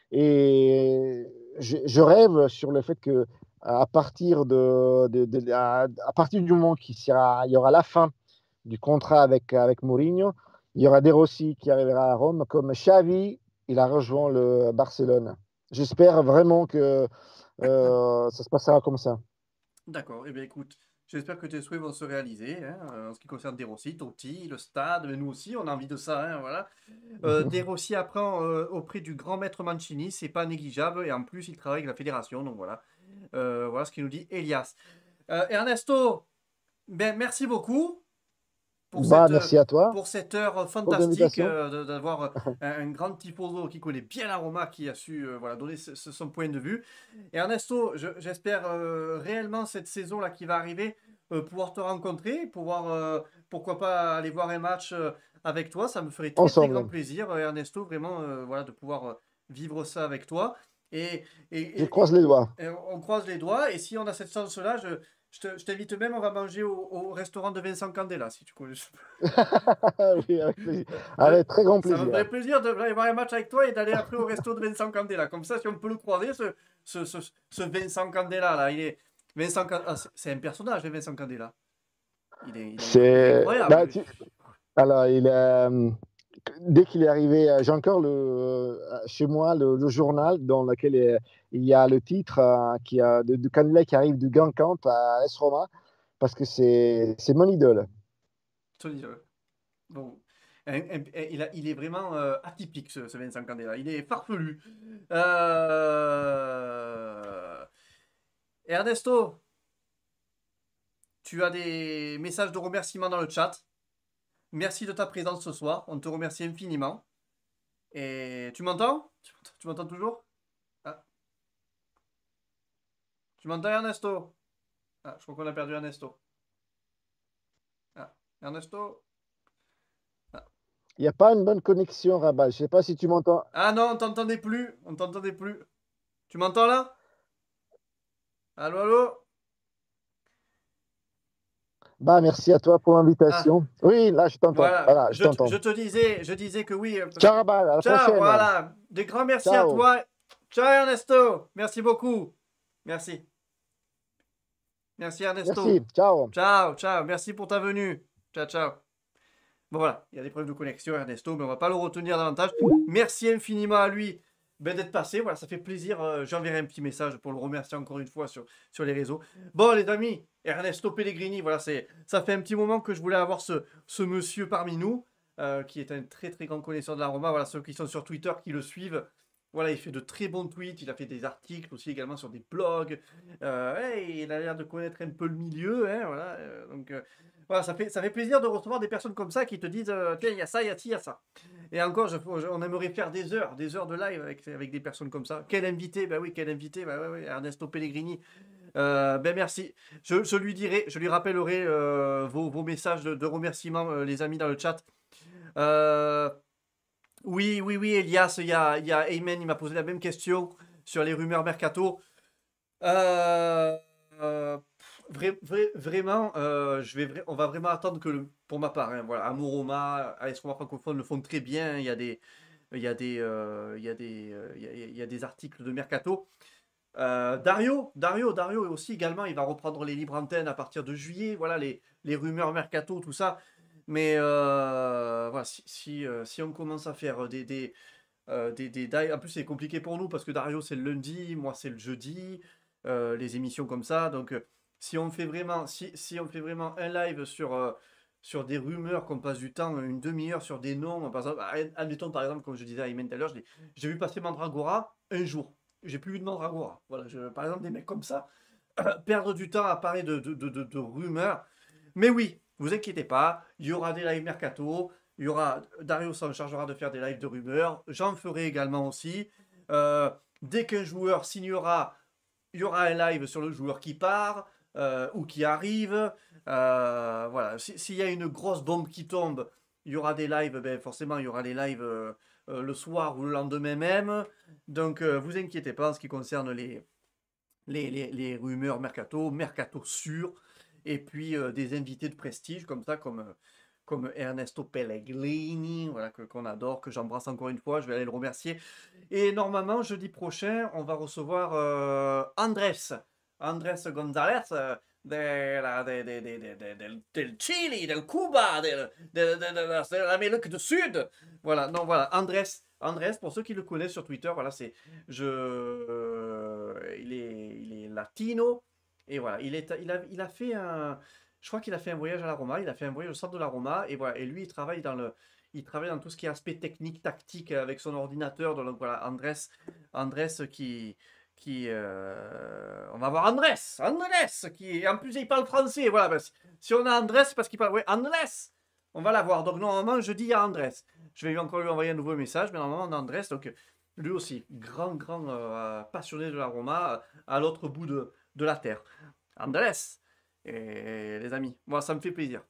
Et je, je rêve sur le fait que à partir de, de- de- à, à partir du moment qu'il sera, il y aura la fin du contrat avec, avec Mourinho, il y aura De Rossi qui arrivera à Rome, comme Xavi, il a rejoint le Barcelone. J'espère vraiment que euh, ça se passera comme ça. D'accord. Eh bien, écoute, j'espère que tes souhaits vont se réaliser, hein, euh, en ce qui concerne De Rossi, Totti, le stade, mais nous aussi, on a envie de ça, hein, voilà. Euh, De Rossi apprend euh, auprès du grand maître Mancini, c'est pas négligeable, et en plus, il travaille avec la fédération, donc voilà. Euh, voilà ce qu'il nous dit Elias. Euh, Ernesto, ben, merci beaucoup pour Bah, cette, euh, merci à toi pour cette heure pour fantastique l'invitation. euh, de- d'avoir euh, un, un grand tifoso qui connaît bien la Roma, qui a su euh, voilà, donner ce- ce- son point de vue. Et Ernesto, je- j'espère euh, réellement cette saison-là qui va arriver, euh, pouvoir te rencontrer, pouvoir, euh, pourquoi pas aller voir un match euh, avec toi. Ça me ferait très très grand Ensemble. plaisir, euh, Ernesto, vraiment, euh, voilà, de pouvoir euh, vivre ça avec toi. Et, et, Je et- croise les et- doigts. et on croise les doigts. Et si on a cette chance-là, je, je te- je t'invite même, on va manger au, au restaurant de Vincent Candela, si tu connais. Oui, avec plaisir. Je- Avec très grand Ça me plaisir. ferait plaisir d'aller voir un match avec toi et d'aller après au resto de Vincent Candela. Comme ça, si on peut le croiser, ce, ce, ce, ce Vincent Candela là, il est. Vincent Can- ah, c'est c'est un personnage, hein, Vincent Candela. Il est, il est, inc- il est C'est, bah, incroyable. tu- alors, il est, euh, dès qu'il est arrivé, euh, j'ai encore le, euh, chez moi le, le journal dans lequel il il y a le titre euh, qui a, de, de Canela qui arrive du Grand Camp à S Roma, parce que c'est c'est mon idole. Tony, euh, Bon. Un- un- un- il, a- il est vraiment euh, atypique, ce, ce Vincent Candela. Il est farfelu. Euh, Ernesto, tu as des messages de remerciement dans le chat. Merci de ta présence ce soir. On te remercie infiniment. Et tu m'entends? Tu m'entends tu m'entends toujours? Ah, tu m'entends, Ernesto? Ah, je crois qu'on a perdu Ernesto. Ah, Ernesto? Ah. Il n'y a pas une bonne connexion, Rabat. Je ne sais pas si tu m'entends. Ah non, on t'entendait plus. On t'entendait plus. Tu m'entends là? Allô, allô? Bah, merci à toi pour Ah, l'invitation. Oui, là, je t'entends. voilà. Voilà, je Je, te- je t'entends. te disais, je disais que oui. euh, Ciao, Rabat, à la Ciao, prochaine. voilà. Des grands merci à Ciao. toi. Ciao, Ernesto. Merci beaucoup. Merci. Merci, Merci. Ernesto. Ciao. Ciao, ciao. Merci pour ta venue. Ciao, ciao. Bon voilà, il y a des problèmes de connexion, Ernesto, mais on va pas le retenir davantage. Merci infiniment à lui ben, d'être passé. Voilà, ça fait plaisir. Euh, J'enverrai un petit message pour le remercier encore une fois sur, sur les réseaux. Bon, les amis, Ernesto Pellegrini, voilà, c'est, ça fait un petit moment que je voulais avoir ce, ce monsieur parmi nous, euh, qui est un très très grand connaisseur de la Roma. Voilà, ceux qui sont sur Twitter, qui le suivent. Voilà, il fait de très bons tweets, il a fait des articles aussi également sur des blogs. Euh, ouais, il a l'air de connaître un peu le milieu, hein, voilà. euh, donc, euh, voilà, ça fait, ça fait plaisir de recevoir des personnes comme ça qui te disent euh, tiens, il y a ça, il y a ci, il y a ça. Et encore, je- je- on aimerait faire des heures, des heures de live avec, avec des personnes comme ça. Quel invité, bah oui, quel invité, bah ouais, ouais, Ernesto Pellegrini. Euh, ben merci. Je, je lui dirai, je lui rappellerai euh, vos, vos messages de, de remerciement, euh, les amis, dans le chat. Euh, oui, oui, oui, Elias, il y a, il y a Ayman, il m'a posé la même question sur les rumeurs mercato. Euh, euh, vra- vra- vraiment, euh, je vais vra- on va vraiment attendre que, le- pour ma part, hein, voilà, Amoroma, A S Roma francophone le font très bien. Il y a des, il y a des, euh, il y a des, euh, il y a, il y a des articles de mercato. Euh, Dario, Dario, Dario aussi également, il va reprendre les libres antennes à partir de juillet. Voilà les, les rumeurs mercato, tout ça. Mais euh, voilà, si, si, euh, si on commence à faire des, des, euh, des, des die- en plus, c'est compliqué pour nous parce que Dario, c'est le lundi, moi, c'est le jeudi, euh, les émissions comme ça. Donc, euh, si on fait vraiment, si, si on fait vraiment un live sur, euh, sur des rumeurs, qu'on passe du temps, une demi-heure sur des noms, par exemple, ad- admettons par exemple, comme je disais à Imen tout à l'heure, je l'ai- j'ai vu passer Mandragora un jour. J'ai plus vu de Mandragora. Voilà, je- par exemple, des mecs comme ça. perdre du temps à parler de, de, de, de, de rumeurs. Mais oui, vous inquiétez pas, il y aura des lives mercato. Il y aura, Dario s'en chargera de faire des lives de rumeurs. J'en ferai également aussi. Euh, dès qu'un joueur signera, il y aura un live sur le joueur qui part euh, ou qui arrive. Euh, voilà. S'il y a une grosse bombe qui tombe, il y aura des lives. Ben forcément, il y aura des lives euh, euh, le soir ou le lendemain même. Donc, euh, vous inquiétez pas en ce qui concerne les, les, les, les rumeurs mercato, mercato sûr. Et puis euh, des invités de prestige comme ça, comme. Euh, comme Ernesto Pellegrini, voilà, que, qu'on adore, que j'embrasse encore une fois, je vais aller le remercier. Et normalement, jeudi prochain, on va recevoir euh, Andrés, Andrés González, euh, de la, de, de, de, de, de, del, del Chili, del Cuba, de, de, de, de, de l'Amérique du Sud. Voilà, non, voilà, Andrés, Andrés, pour ceux qui le connaissent sur Twitter, voilà, c'est, je, euh, il est, il est latino, et voilà, il, est, il, a, il a fait un, je crois qu'il a fait un voyage à la Roma, il a fait un voyage au centre de la Roma, et voilà, et lui, il travaille dans le, il travaille dans tout ce qui est aspect technique, tactique, avec son ordinateur. Donc voilà, Andrés, Andrés qui, qui, euh, on va voir Andrés, Andrés qui, en plus il parle français. Voilà, ben, si, si on a Andrés, c'est parce qu'il parle, oui, Andrés, on va l'avoir. Donc normalement, je dis il y a Andrés. Je vais lui encore lui envoyer un nouveau message, mais normalement on a Andrés, donc lui aussi, grand, grand euh, passionné de la Roma, à l'autre bout de, de la terre. Andrés. Et les amis, moi ça me fait plaisir.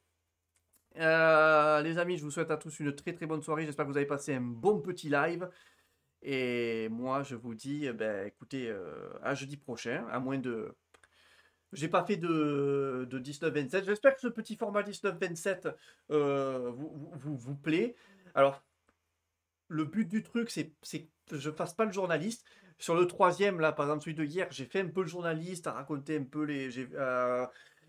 Euh, les amis, je vous souhaite à tous une très très bonne soirée. J'espère que vous avez passé un bon petit live. Et moi, je vous dis, eh ben, écoutez, euh, à jeudi prochain, à moins de. J'ai pas fait de, de dix-neuf vingt-sept. J'espère que ce petit format dix-neuf vingt-sept euh, vous, vous, vous, vous plaît. Alors, le but du truc, c'est que je fasse pas le journaliste. Sur le troisième, là, par exemple, celui de hier, j'ai fait un peu le journaliste, à raconter un peu les. Euh,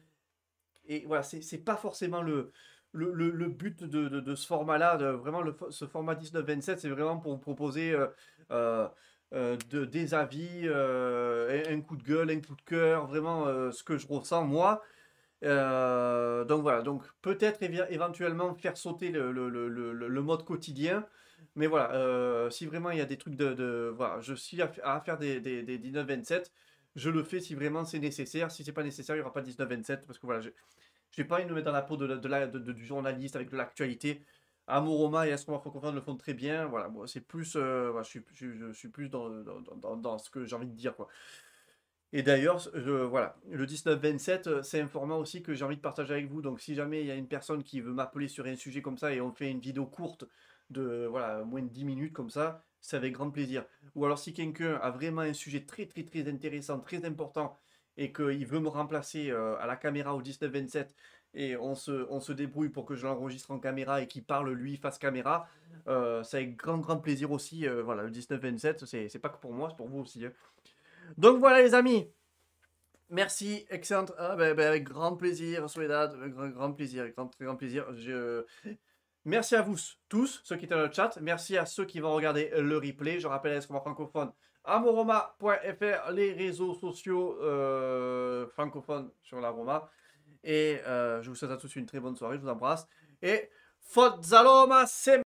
et voilà, c'est pas forcément le, le, le, le but de, de, de ce format-là. Vraiment, le, ce format dix-neuf vingt-sept, c'est vraiment pour vous proposer euh, euh, euh, de, des avis, euh, un coup de gueule, un coup de cœur, vraiment euh, ce que je ressens moi. Euh, donc voilà, donc peut-être éventuellement faire sauter le, le, le, le, le mode quotidien. Mais voilà, euh, si vraiment il y a des trucs de... de voilà, je suis à, à faire des, des, des dix-neuf vingt-sept, je le fais si vraiment c'est nécessaire. Si c'est pas nécessaire, il n'y aura pas de dix-neuf vingt-sept parce que voilà, j'ai pas envie de me mettre dans la peau de, de, la, de, de du journaliste avec de l'actualité. Amoroma et Espoir Francophone le font très bien. Voilà, moi c'est plus, euh, voilà, je, suis, je, je, suis plus dans, dans, dans, dans ce que j'ai envie de dire, quoi. Et d'ailleurs, je- voilà, le dix-neuf vingt-sept, euh, c'est un format aussi que j'ai envie de partager avec vous. Donc, si jamais il y a une personne qui veut m'appeler sur un sujet comme ça et on fait une vidéo courte de voilà, moins de dix minutes comme ça, c'est avec grand plaisir. Ou alors, si quelqu'un a vraiment un sujet très, très, très intéressant, très important et qu'il veut me remplacer euh, à la caméra au dix-neuf vingt-sept et on se, on se débrouille pour que je l'enregistre en caméra et qu'il parle lui face caméra, euh, c'est avec grand, grand plaisir aussi. Euh, voilà, le dix-neuf vingt-sept, c'est c'est pas que pour moi, c'est pour vous aussi, hein. Donc voilà les amis, merci, excellente, ah, ben, ben, avec grand plaisir, Soledad, avec grand, grand plaisir, avec grand, très grand plaisir. Je... Merci à vous tous, ceux qui étaient dans le chat, merci à ceux qui vont regarder le replay. Je rappelle à l'Espoir francophone, amoroma point F R, les réseaux sociaux euh, francophones sur la Roma. Et euh, je vous souhaite à tous une très bonne soirée, je vous embrasse. Et Forza Roma, c'est